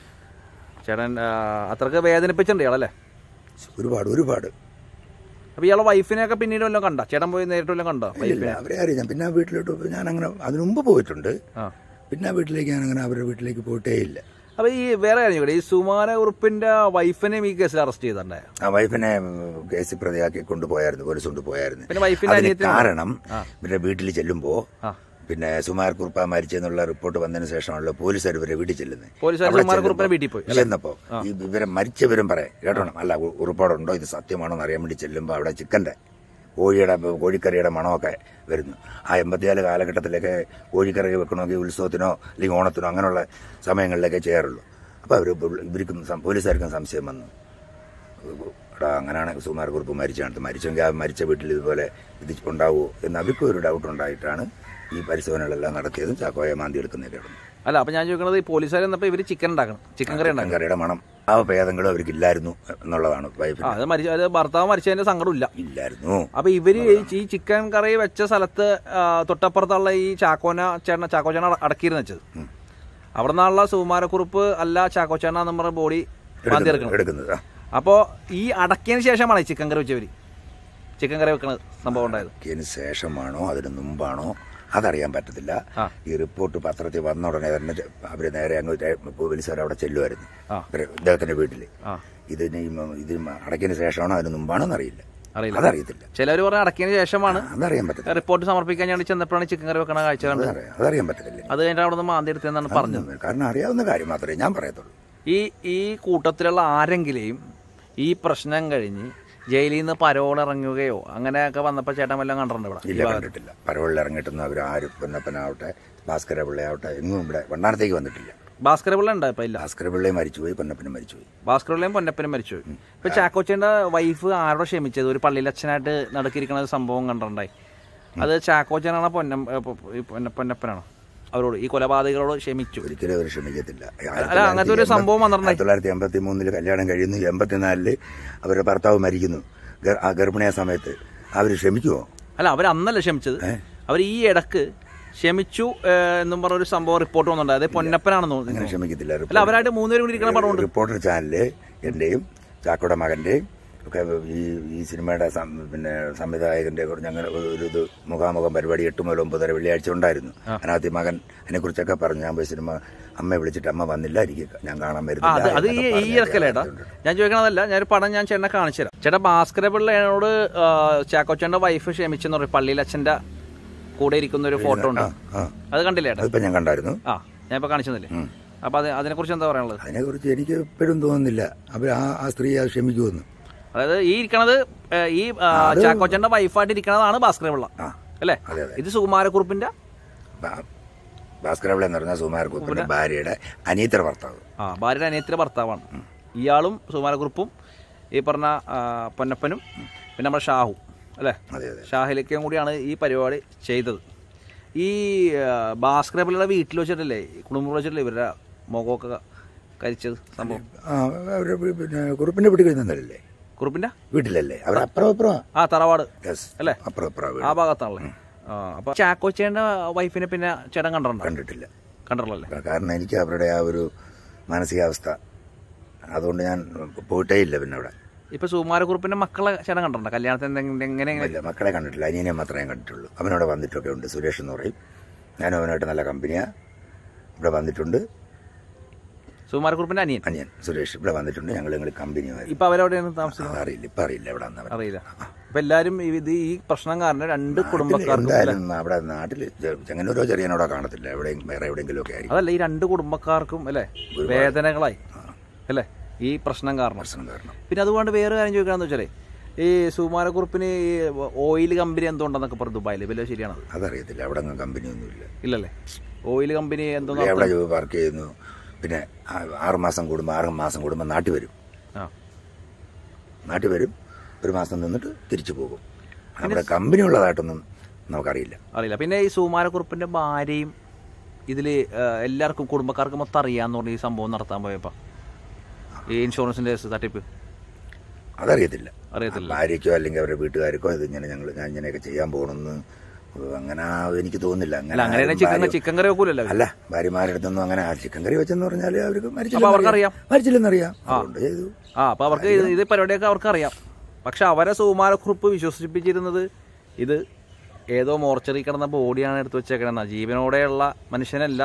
ചേട്ടൻ അത്രക്ക് വേദനിപ്പിച്ചിട്ടുണ്ട് ഇയാളല്ലേ? ഒരുപാട് ഒരുപാട്. അപ്പോൾ ഇയാളെ വൈഫിനെയൊക്കെ പിന്നീട് വല്ലതും കണ്ട? ചേട്ടൻ പോയി നേരിട്ട് വല്ലതും കണ്ടോ വൈഫിനെ? അവരെ അറിയാം. പിന്നെ ആ വീട്ടിലോട്ട് ഞാൻ അങ്ങനെ അതിനു മുമ്പ് പോയിട്ടുണ്ട്. പിന്നെ ആ വീട്ടിലേക്ക് ഞാൻ അങ്ങനെ അവരുടെ വീട്ടിലേക്ക് പോയിട്ടേ ഇല്ല. അപ്പോൾ ഈ വേറെ കാര്യം, ഈ സുകുമാരക്കുറുപ്പിന്റെ വൈഫിനെയും ഈ കേസിൽ അറസ്റ്റ് ചെയ്തിട്ടുണ്ടായോ? ആ വൈഫിനെ കേസിൽ പ്രതിയാക്കി കൊണ്ടുപോയായിരുന്നു, പോലീസ് കൊണ്ടുപോയായിരുന്നു. പിന്നെ വൈഫിന്റെ കാരണം ഇവരുടെ വീട്ടിൽ ചെല്ലുമ്പോ പിന്നെ സുകുമാരക്കുറുപ്പ് മരിച്ചെന്നുള്ള റിപ്പോർട്ട് വന്നതിന് ശേഷമാണല്ലോ പോലീസുകാർ ഇവരെ വീട്ടിൽ ചെല്ലുന്നത്. ചെന്നപ്പോ ഈ ഇവരെ മരിച്ചവരും പറയാം കേട്ടോണം, അല്ല ഉറപ്പാടുണ്ടോ ഇത് സത്യമാണോ എന്ന് അറിയാൻ വേണ്ടി ചെല്ലുമ്പോൾ അവിടെ ചിക്കന്റെ കോഴിയുടെ കോഴിക്കറിയുടെ മണമൊക്കെ വരുന്നു. ആ എൺപത്തിനാല് കാലഘട്ടത്തിലൊക്കെ കോഴിക്കറി വെക്കണമെങ്കിൽ ഉത്സവത്തിനോ അല്ലെങ്കിൽ ഓണത്തിനോ അങ്ങനെയുള്ള സമയങ്ങളിലൊക്കെ ചെയ്യാറുള്ളൂ. അപ്പോൾ അവർ ഇവർക്കും പോലീസുകാർക്കും സംശയം വന്നു, എടാ അങ്ങനെയാണ് സുകുമാരക്കുറുപ്പ് മരിച്ചാണ്, മരിച്ചെങ്കിൽ ആ മരിച്ച വീട്ടിൽ ഇതുപോലെ ഇത് ഉണ്ടാവുമോ എന്ന് അവർക്കും ഒരു ഡൗട്ട് ഉണ്ടായിട്ടാണ് ഈ പരിശോധനകളെല്ലാം നടത്തിയതും ചാക്കോയെ മാന്തി എടുക്കുന്നതിൻ്റെ. അല്ല അപ്പോൾ ഞാൻ ചോദിക്കുന്നത്, ഈ പോലീസുകാർ എന്നപ്പോൾ ഇവർ ചിക്കൻ ഉണ്ടാക്കണം, ചിക്കൻ കറി ഉണ്ടാക്കണം, കറിയുടെ മണം ആ ഭേദങ്ങളും അവർക്ക് ഇല്ലായിരുന്നു എന്നുള്ളതാണ് വൈഫ്. അത് മരിച്ച അത് ഭർത്താവ് മരിച്ചതിന്റെ സങ്കടം ഇല്ല ഇല്ലായിരുന്നു. അപ്പൊ ഇവര് ഈ ചിക്കൻ കറി വെച്ച സ്ഥലത്ത് തൊട്ടപ്പുറത്തുള്ള ഈ ചാക്കോന ചേട്ടന ചാക്കോച്ചേന അടക്കിയിരുന്ന് വെച്ചത്, അവിടെ നിന്നുള്ള സുകുമാരക്കുറുപ്പ് അല്ല ചാക്കോച്ചേന എന്ന് പറഞ്ഞ ബോഡി മാന്തി എടുക്കുന്നത്. അപ്പോ ഈ അടക്കിയതിന് ശേഷമാണ് ഈ ചിക്കൻ കറി വെച്ചവര് ചിക്കൻ കറി വെക്കണ സംഭവം ഉണ്ടായത്. അടക്കിയതിന് ശേഷമാണോ അതിന് മുമ്പാണോ അതറിയാൻ പറ്റത്തില്ല. ഈ റിപ്പോർട്ട് പത്രത്തിൽ വന്ന ഉടനെ തന്നെ അവര് നേരെ അങ്ങ് പോലീസുകാർ അവിടെ ചെല്ലുമായിരുന്നു ഇദ്ദേഹത്തിന്റെ വീട്ടില്. ഇതിന് ഇതിന് അടക്കിയതിന് ശേഷമാണോ അതിന് മുമ്പാണോ എന്നറിയില്ല, അതറിയത്തില്ല. ചിലവർ പറഞ്ഞ അടക്കിയതിന് ശേഷമാണ്, അതറിയാൻ പറ്റില്ല. റിപ്പോർട്ട് സമർപ്പിക്കാൻ ഞാൻ ചെന്നപ്പോഴാണ് ചിക്കൻ കറി വെക്കണ കാഴ്ച കണ്ടത്. അതറിയാൻ പറ്റത്തില്ല. അത് കഴിഞ്ഞാൽ അവിടെ നിന്ന് മാന്തി എടുത്തെന്നാണ് പറഞ്ഞത്. കാരണം അറിയാവുന്ന കാര്യം മാത്രമേ ഞാൻ പറയത്തുള്ളൂ. ഈ ഈ കൂട്ടത്തിലുള്ള ആരെങ്കിലും ഈ പ്രശ്നം കഴിഞ്ഞ് ജയിലിൽ നിന്ന് പരോൾ ഇറങ്ങുകയോ അങ്ങനെയൊക്കെ വന്നപ്പോൾ ചേട്ടൻ വല്ലതും കണ്ടിട്ടുണ്ട് ഇവിടെ? ഇല്ല, കണ്ടിട്ടില്ല. പരോളിൽ ഇറങ്ങിയിട്ടൊന്നും അവർ ആരും പൊന്നപ്പനാവട്ടെ ഭാസ്കര പിള്ളയാവട്ടെ എങ്ങും ഇവിടെ വണ്ണാനത്തേക്ക് വന്നിട്ടില്ല. ഭാസ്കര പിള്ള ഉണ്ടോ ഇപ്പൊ? ഇല്ല, ഭാസ്കര പിള്ളയും മരിച്ചുപോയി, പൊന്നപ്പനും മരിച്ചുപോയി. ഭാസ്കര പിള്ളയും പൊന്നപ്പനും മരിച്ചുപോയി. ഇപ്പൊ ചാക്കോച്ചന്റെ വൈഫ് ആരോടെ ക്ഷമിച്ചത്? ഒരു പള്ളിയിലച്ഛനായിട്ട് നടക്കിയിരിക്കുന്ന ഒരു സംഭവം കണ്ടിട്ടുണ്ടായി. അത് ചാക്കോച്ചനാണോ പൊന്ന പൊന്നപ്പനാണോ? അവരോട് ഈ കൊലപാതകളോട് ക്ഷമിച്ചു? ഒരിക്കലും അവർ ക്ഷമിക്കത്തില്ല. അങ്ങനത്തെ ഒരു സംഭവം വന്നിട്ടുണ്ടായി. ആയിരത്തി തൊള്ളായിരത്തി എൺപത്തി മൂന്നില് കല്യാണം കഴിയുന്നു, എൺപത്തിനാലില് അവരുടെ ഭർത്താവ് മരിക്കുന്നു ആ ഗർഭിണിയ സമയത്ത്. അവർ ക്ഷമിക്കുമോ? അല്ല, അവർ അന്നല്ല ക്ഷമിച്ചത്, അവർ ഈ ഇടക്ക് ക്ഷമിച്ചു എന്നും പറഞ്ഞൊരു സംഭവം റിപ്പോർട്ട് വന്നിട്ടുണ്ടായത്. പൊന്നപ്പനാണെന്ന് തോന്നുന്നു. ക്ഷമിക്കത്തില്ല. അല്ല, അവരായിട്ട് മൂന്നുപേരും കൂടി ഇരിക്കുന്ന പടമുണ്ട്. റിപ്പോർട്ടർ ചാനലില് എന്റെയും ചാക്കോയുടെ മകന്റെയും ഒക്കെ ഈ ഈ സിനിമയുടെ പിന്നെ സംവിധായകന്റെ ഞങ്ങൾ ഒരു ഇത് മുഖാമുഖം പരിപാടി എട്ട് മുതൽ ഒമ്പത് വരെ വെള്ളിയാഴ്ച ഉണ്ടായിരുന്നു. അതിനകത്ത് മകൻ അതിനെ കുറിച്ചൊക്കെ പറഞ്ഞു. ഞാൻ പോയി സിനിമ അമ്മയെ വിളിച്ചിട്ട് അമ്മ വന്നില്ല, എനിക്ക് ഞാൻ കാണാൻ വരുന്നില്ല. അത് ഈ ഇറക്കല്ലേട്ടാ ഞാൻ ചോദിക്കണതല്ല, ഞാനൊരു പടം ഞാൻ ചേട്ടനെ കാണിച്ചു തരാം. ചേട്ടാ, ഭാസ്കര പിള്ളയോട് ചാക്കോച്ചന്റെ വൈഫ് ക്ഷമിച്ചെന്ന് പറയും, പള്ളിയിൽ അച്ഛന്റെ കൂടെ ഇരിക്കുന്ന ഒരു ഫോട്ടോ ഉണ്ട്, അത് കണ്ടില്ലേ ചേട്ടാ? ഇപ്പൊ ഞാൻ കണ്ടായിരുന്നു. ആ, ഞാൻ ഇപ്പൊ കാണിച്ചതല്ലേ. അപ്പൊ അതിനെ കുറിച്ച് എന്താ പറയാനുള്ളത്? അതിനെ കുറിച്ച് എനിക്ക് എപ്പോഴും തോന്നുന്നില്ല അവർ ആ സ്ത്രീ അത് ക്ഷമിക്കുമെന്ന്. അതായത് ഈ ഇരിക്കണത് ഈ ചാക്കോച്ചന്റെ വൈഫായിട്ട് ഇരിക്കണതാണ് ഭാസ്കര പിള്ള അല്ലേ? ഇത് സുകുമാരക്കുറുപ്പിന്റെ ഭാസ്കര പിള്ള എന്ന് പറഞ്ഞാൽ സുകുമാരക്കുറുപ്പിന്റെ ഭാര്യയുടെ അനിയത്തിയുടെ ഭർത്താവ്. ആ, ഭാര്യയുടെ അനിയത്തിയുടെ ഭർത്താവാണ് ഇയാളും. സുകുമാരക്കുറുപ്പും ഈ പറഞ്ഞ പൊന്നപ്പനും പിന്നെ നമ്മുടെ ഷാഹു അല്ലേ? അതെ അതെ. ഷാഹിലക്കയും കൂടിയാണ് ഈ പരിപാടി ചെയ്തത്. ഈ ഭാസ്കര പിള്ളയുടെ വീട്ടിൽ വെച്ചിട്ടല്ലേ, കുടുംബം വെച്ചിട്ടല്ലേ ഇവരുടെ മുഖമൊക്കെ കരിച്ചത് സംഭവം? ആ അവരുടെ പിന്നെ കുറുപ്പിന്റെ വീട്ടിൽ കഴിഞ്ഞല്ലേ? കുറുപ്പിന്റെ വീട്ടിലല്ലേ? അവർ അപ്പുറം അപ്പുറം ആ തറവാട് അല്ലേ? അപ്പുറം അപ്പുറം ആ ഭാഗത്താണല്ലേ? ആ അപ്പൊ ചാക്കോച്ചേന്റെ വൈഫിനെ പിന്നെ ചേട്ടൻ കണ്ടിട്ടുണ്ടോ? കണ്ടിട്ടില്ല. കണ്ടിട്ടുള്ളല്ലേ? കാരണം എനിക്ക് അവരുടെ ആ ഒരു മാനസികാവസ്ഥ അതുകൊണ്ട് ഞാൻ പോയിട്ടേ ഇല്ല. പിന്നെ അവിടെ ഇപ്പൊ സുകുമാരക്കുറുപ്പിന്റെ മക്കളെ ചേട്ടൻ കണ്ടിട്ടുണ്ടോ? കല്യാണത്തിന് എങ്ങനെ? മക്കളെ കണ്ടിട്ടില്ല, അനിയനെ മാത്രമേ കണ്ടിട്ടുള്ളൂ. അവനവിടെ വന്നിട്ടൊക്കെ ഉണ്ട്, സുരേഷ് എന്ന് പറയും. ഞാനും അവനായിട്ട് നല്ല കമ്പനിയാ. ഇവിടെ വന്നിട്ടുണ്ട്. സുകുമാരക്കുറുപ്പിന്റെ അനിയൻ അനിയൻ സുരേഷ് ഇവിടെ വന്നിട്ടുണ്ട്. ഞങ്ങൾ ഞങ്ങൾ കമ്പനിയുമായി. ഇപ്പൊ അവരെവിടെയാണ് താമസിക്കുന്നത്? അറിയില്ല, ഇപ്പൊ അറിയില്ല എവിടെ അറിയില്ല. അപ്പൊ എല്ലാരും ഇത് ഈ പ്രശ്നം കാരണം രണ്ട് കുടുംബക്കാർക്കും അവിടെ നാട്ടില് ചെങ്ങന്നൂരോ ചെറിയനോടോ കാണത്തില്ല, എവിടെയും വേറെ എവിടെയെങ്കിലും ഒക്കെ ആയിരിക്കും. അതല്ല, ഈ രണ്ട് കുടുംബക്കാർക്കും അല്ലെ വേദനകളായി അല്ലേ ഈ പ്രശ്നം കാരണം. പ്രശ്നം കാരണം പിന്നെ അതുകൊണ്ട് വേറെ കാര്യം ചോദിക്കാന്ന് വെച്ചാലേ, ഈ സുകുമാരക്കുറുപ്പിന് ഈ ഓയിൽ കമ്പനി എന്തുകൊണ്ടെന്നൊക്കെ പറഞ്ഞു ദുബായിൽ, വലിയ ശരിയാണോ? അതറിയത്തില്ല, അവിടെ കമ്പനി ഒന്നുമില്ല. ഇല്ലല്ലേ? ഓയിൽ കമ്പനി എന്തോ എവിടെ വർക്ക് ചെയ്യുന്നു. പിന്നെ ആറുമാസം കൂടുമ്പോൾ ആറ് മാസം കൂടുമ്പോൾ നാട്ടിൽ വരും. നാട്ടിൽ വരും, ഒരു മാസം നിന്നിട്ട് തിരിച്ചു പോകും. അവിടെ കമ്പനി ഉള്ളതായിട്ടൊന്നും നമുക്കറിയില്ല. അറിയില്ല. പിന്നെ ഈ സുകുമാരക്കുറുപ്പിന്റെ ഭാര്യയും ഇതില് എല്ലാവർക്കും കുടുംബക്കാർക്ക് മൊത്തം അറിയാന്ന് പറഞ്ഞ ഈ സംഭവം നടത്താൻ പോയപ്പോ ഈ ഇൻഷുറൻസിന്റെ തട്ടിപ്പ് അതറിയത്തില്ല. അറിയത്തില്ല. ഭാര്യയ്ക്കോ അല്ലെങ്കിൽ അവരുടെ വീട്ടുകാർക്കോ ഇത് ഇങ്ങനെ ഞങ്ങൾ ഞാൻ ഇങ്ങനെയൊക്കെ ചെയ്യാൻ പോകണമെന്ന് അങ്ങനെ എനിക്ക് തോന്നുന്നില്ല. അങ്ങനെ ചിക്കൻ കറി വെക്കൂലല്ലോ. അല്ല, ഭാര്യമാരുടെ അടുത്തൊന്നും അങ്ങനെ ചിക്കൻ കറി വെച്ചെന്ന് പറഞ്ഞാൽ അവർക്ക് അവർക്കറിയാം, മരിച്ചില്ലെന്നറിയാം. അതുകൊണ്ട് ചെയ്തു. ആ അപ്പൊ അവർക്ക് ഇത് പരിപാടിയൊക്കെ അവർക്ക് അറിയാം. പക്ഷെ അവരെ സുകുമാരക്കുറുപ്പ് വിശ്വസിപ്പിച്ചിരുന്നത് ഇത് ഏതോ മോർച്ചറി കിടന്ന ബോഡിയാണ് എടുത്ത് വെച്ചേക്കണെന്ന, ജീവനോടെയുള്ള മനുഷ്യനല്ല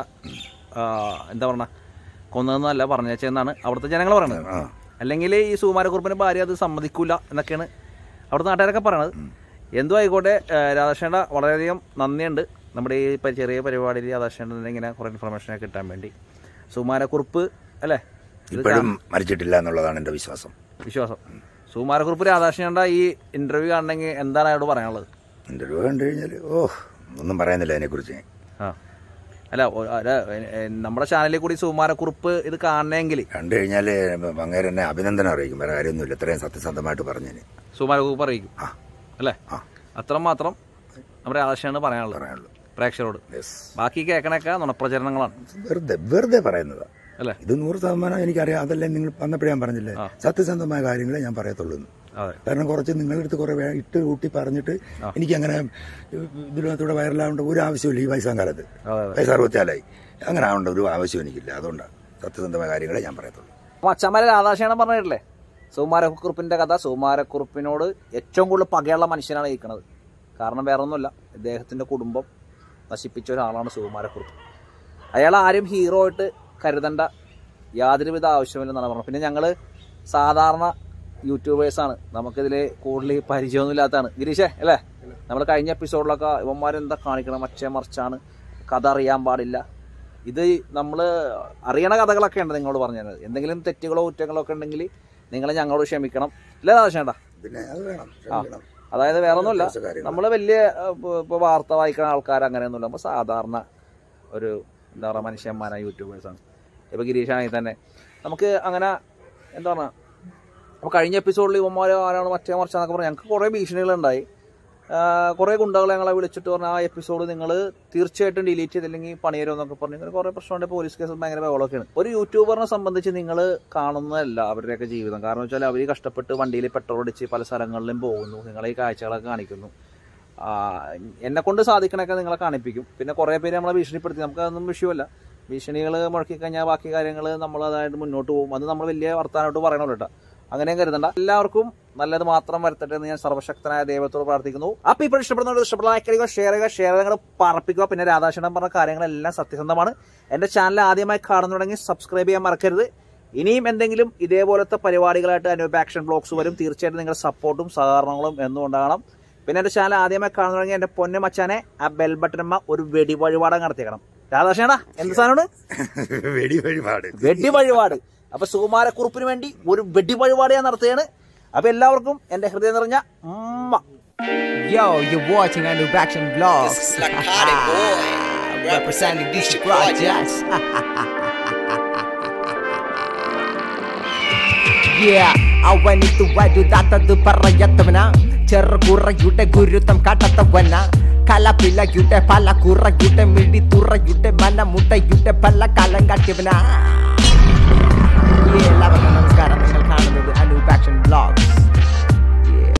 എന്താ പറഞ്ഞ കൊന്നതെന്നല്ല പറഞ്ഞേച്ചെന്നാണ് അവിടുത്തെ ജനങ്ങൾ പറയുന്നത്. അല്ലെങ്കിൽ ഈ സുകുമാരക്കുറുപ്പിന്റെ ഭാര്യ അത് സമ്മതിക്കൂല എന്നൊക്കെയാണ് അവിടുത്തെ നാട്ടുകാരൊക്കെ പറയണത്. എന്തോ ആയിക്കോട്ടെ, രാധാകൃഷ്ണ വളരെയധികം നന്ദിയുണ്ട് നമ്മുടെ ഈ ചെറിയ പരിപാടിയിൽ രാധാകൃഷ്ണൻ്റെ ഇങ്ങനെ കുറേ ഇൻഫർമേഷനൊക്കെ കിട്ടാൻ വേണ്ടി. സുകുമാരക്കുറുപ്പ് അല്ലേ ഇപ്പോഴും മരിച്ചിട്ടില്ല എന്നുള്ളതാണ് എൻ്റെ വിശ്വാസം. വിശ്വാസം സുകുമാരക്കുറുപ്പ് രാധാകൃഷ്ണൻ്റെ ഈ ഇന്റർവ്യൂ കാണണമെങ്കിൽ എന്താണ് അയാളോട് പറയാനുള്ളത്? ഇന്റർവ്യൂ കണ്ടു കഴിഞ്ഞാൽ ഓ ഒന്നും പറയുന്നില്ല അതിനെക്കുറിച്ച്. ആ അല്ല, നമ്മുടെ ചാനലിൽ കൂടി സുകുമാരക്കുറുപ്പ് ഇത് കാണണമെങ്കിൽ കണ്ടു കഴിഞ്ഞാൽ അങ്ങേരെ എന്നെ അഭിനന്ദനം അറിയിക്കും. വേറെ കാര്യമൊന്നുമില്ല, ഇത്രയും സത്യസന്ധമായിട്ട് പറഞ്ഞതിന് സുകുമാരക്കുറുപ്പ് അറിയിക്കും അല്ലേ? അത്രമാത്രം നമ്മുടെ ആവശ്യമാണ് പറയാനുള്ളത് പറയാനുള്ളൂ പ്രേക്ഷകരോട്. ബാക്കി കേൾക്കണൊക്കെ നുണപ്രചരണങ്ങളാണ്, വെറുതെ വെറുതെ പറയുന്നതാ അല്ലേ? ഇത് നൂറ് ശതമാനം എനിക്കറിയാം. അതല്ലേ നിങ്ങൾ വന്നപ്പോഴേ ഞാൻ പറഞ്ഞില്ലേ, സത്യസന്ധമായ കാര്യങ്ങളെ ഞാൻ പറയത്തുള്ളൂ. കാരണം കുറച്ച് നിങ്ങളുടെ അടുത്ത് കുറെ ഇട്ട് കൂട്ടി പറഞ്ഞിട്ട് എനിക്ക് അങ്ങനെ ഇതിനകത്തൂടെ വൈറലാവേണ്ട ഒരു ആവശ്യമില്ല. ഈ വയസ്സാം കാലത്ത് വയസ്സ് അറുപത്തിനാലായി, അങ്ങനെ ആവേണ്ട ഒരു ആവശ്യം എനിക്കില്ല. അതുകൊണ്ടാണ് സത്യസന്ധമായ കാര്യങ്ങളെ ഞാൻ പറയത്തുള്ളൂ. അച്ഛന്മാരെ രാധാകൃഷ്ണൻ പറഞ്ഞിട്ടില്ലേ സുകുമാരക്കുറുപ്പിന്റെ കഥ? സുകുമാരക്കുറുപ്പിനോട് ഏറ്റവും കൂടുതൽ പകയുള്ള മനുഷ്യനാണ് ഇരിക്കുന്നത്. കാരണം വേറെ ഒന്നുമില്ല, ഇദ്ദേഹത്തിന്റെ കുടുംബം നശിപ്പിച്ച ഒരാളാണ് സുകുമാരക്കുറുപ്പ്. അയാൾ ആരും ഹീറോ ആയിട്ട് കരുതേണ്ട യാതൊരുവിധ ആവശ്യമില്ലെന്നാണ് പറഞ്ഞത്. പിന്നെ ഞങ്ങൾ സാധാരണ യൂട്യൂബേഴ്സാണ്, നമുക്കിതിൽ കൂടുതൽ പരിചയമൊന്നും ഇല്ലാത്തതാണ്. ഗിരീഷേ അല്ലേ? നമ്മൾ കഴിഞ്ഞ എപ്പിസോഡിലൊക്കെ ഇവന്മാരെന്താ കാണിക്കണം, മറ്റേ മറിച്ചാണ്, കഥ അറിയാൻ പാടില്ല. ഇത് നമ്മൾ അറിയണ കഥകളൊക്കെ ഉണ്ട് നിങ്ങളോട് പറഞ്ഞത്. എന്തെങ്കിലും തെറ്റുകളോ കുറ്റങ്ങളോ ഒക്കെ ഉണ്ടെങ്കിൽ നിങ്ങൾ ഞങ്ങളോട് ക്ഷമിക്കണം അല്ലേ രാധാകൃഷ്ണേട്ടാ? പിന്നെ അത് വേണം. അതായത് വേറെ ഒന്നുമില്ല, നമ്മൾ വലിയ ഇപ്പോൾ വാർത്ത വായിക്കുന്ന ആൾക്കാർ അങ്ങനെയൊന്നുമില്ല. നമ്മൾ സാധാരണ ഒരു എന്താ പറയുക മനുഷ്യന്മാരായ യൂട്യൂബേഴ്സാണ്. ഇപ്പോൾ ഗിരീഷാണെങ്കിൽ തന്നെ നമുക്ക് അങ്ങനെ എന്താ പറയുക, അപ്പോൾ കഴിഞ്ഞ എപ്പിസോഡിൽ ഇവന്മാർ ആരാണ് മറ്റേ മറിച്ചാന്നൊക്കെ പറഞ്ഞാൽ ഞങ്ങൾക്ക് കുറേ ഭീഷണികളുണ്ടായി. കുറേ ഗുണ്ടകൾ ഞങ്ങളെ വിളിച്ചിട്ട് പറഞ്ഞാൽ ആ എപ്പിസോഡ് നിങ്ങൾ തീർച്ചയായിട്ടും ഡിലീറ്റ് ചെയ്തില്ലെങ്കിൽ പണിയരോ എന്നൊക്കെ പറഞ്ഞു. ഇങ്ങനെ കുറേ പ്രശ്നമുണ്ട്, പോലീസ് കേസ് ഭയങ്കര ബഹളമൊക്കെയാണ്. ഒരു യൂട്യൂബറിനെ സംബന്ധിച്ച് നിങ്ങൾ കാണുന്നതല്ല അവരുടെയൊക്കെ ജീവിതം. കാരണം വെച്ചാൽ അവർ കഷ്ടപ്പെട്ട് വണ്ടിയിൽ പെട്രോൾ അടിച്ച് പല സ്ഥലങ്ങളിലും പോകുന്നു, നിങ്ങളെ ഈ കാഴ്ചകളൊക്കെ കാണിക്കുന്നു. എന്നെ കൊണ്ട് സാധിക്കണൊക്കെ നിങ്ങളെ കാണിപ്പിക്കും. പിന്നെ കുറേ പേര് നമ്മളെ ഭീഷണിപ്പെടുത്തി, നമുക്കതൊന്നും വിഷയമല്ല. ഭീഷണികൾ മുഴക്കിക്കഴിഞ്ഞാൽ ബാക്കി കാര്യങ്ങൾ നമ്മൾ അതായിട്ട് മുന്നോട്ട് പോകും. അത് നമ്മൾ വലിയ വർത്താനോട്ട് പറയണമല്ലോ കേട്ടോ, അങ്ങനെയും കരുതണ്ട. എല്ലാവർക്കും നല്ലത് മാത്രം വരുത്തട്ടെ എന്ന് ഞാൻ സർവശക്തനായ ദൈവത്തോട് പ്രാർത്ഥിക്കുന്നു. അപ്പൊ ഇപ്പോൾ ഇഷ്ടപ്പെടുന്നവർ ഇഷ്ടപ്പെട്ട ലൈക്ക് ചെയ്യുക, ഷെയർ ചെയ്യുക, ഷെയർ നിങ്ങൾ പറപ്പിക്കുക. പിന്നെ രാധാകൃഷ്ണൻ പറഞ്ഞ കാര്യങ്ങളെല്ലാം സത്യസന്ധമാണ്. എന്റെ ചാനൽ ആദ്യമായി കാണുന്നുണ്ടെങ്കിൽ സബ്സ്ക്രൈബ് ചെയ്യാൻ മറക്കരുത്. ഇനിയും എന്തെങ്കിലും ഇതേപോലത്തെ പരിപാടികളായിട്ട് അനൂപ് ആക്ഷൻ ബ്ലോഗ്സ് വരും. തീർച്ചയായിട്ടും നിങ്ങളുടെ സപ്പോർട്ടും സഹകരണങ്ങളും എന്നും ഉണ്ടാകണം. പിന്നെ എന്റെ ചാനൽ ആദ്യമായി കാണുന്നുണ്ടെങ്കിൽ എന്റെ പൊന്നു മച്ചാനെ ആ ബെൽ ബട്ടണമ്മ ഒരു വെടി വഴിപാട് നടത്തിയേക്കണം. രാധാകൃഷ്ണേടാ എന്ത് സാധനമാണ്? വെടി വഴിപാട്. വെടി വഴിപാട്. അപ്പൊ സുകുമാരക്കുറുപ്പിന് വേണ്ടി ഒരു വെടി വഴിപാട് ഞാൻ നടത്തുകയാണ്. അപ്പൊ എല്ലാവർക്കും എന്റെ ഹൃദയം നിറഞ്ഞ ഉമ്മ. Yo, you're watching Anub Action Vlogs. This is Lakari boy, Representing District Projects. Yeah, I went into why do that to parayatavana. ചെറുകുറയുടെ ഗുരുത്വം കാട്ടത്തവന കലപിലയുടെ പല കുറയുടെ മിഴി തുറയുടെ മനമുട്ടയുടെ പല കാലം കാട്ടിയവനാ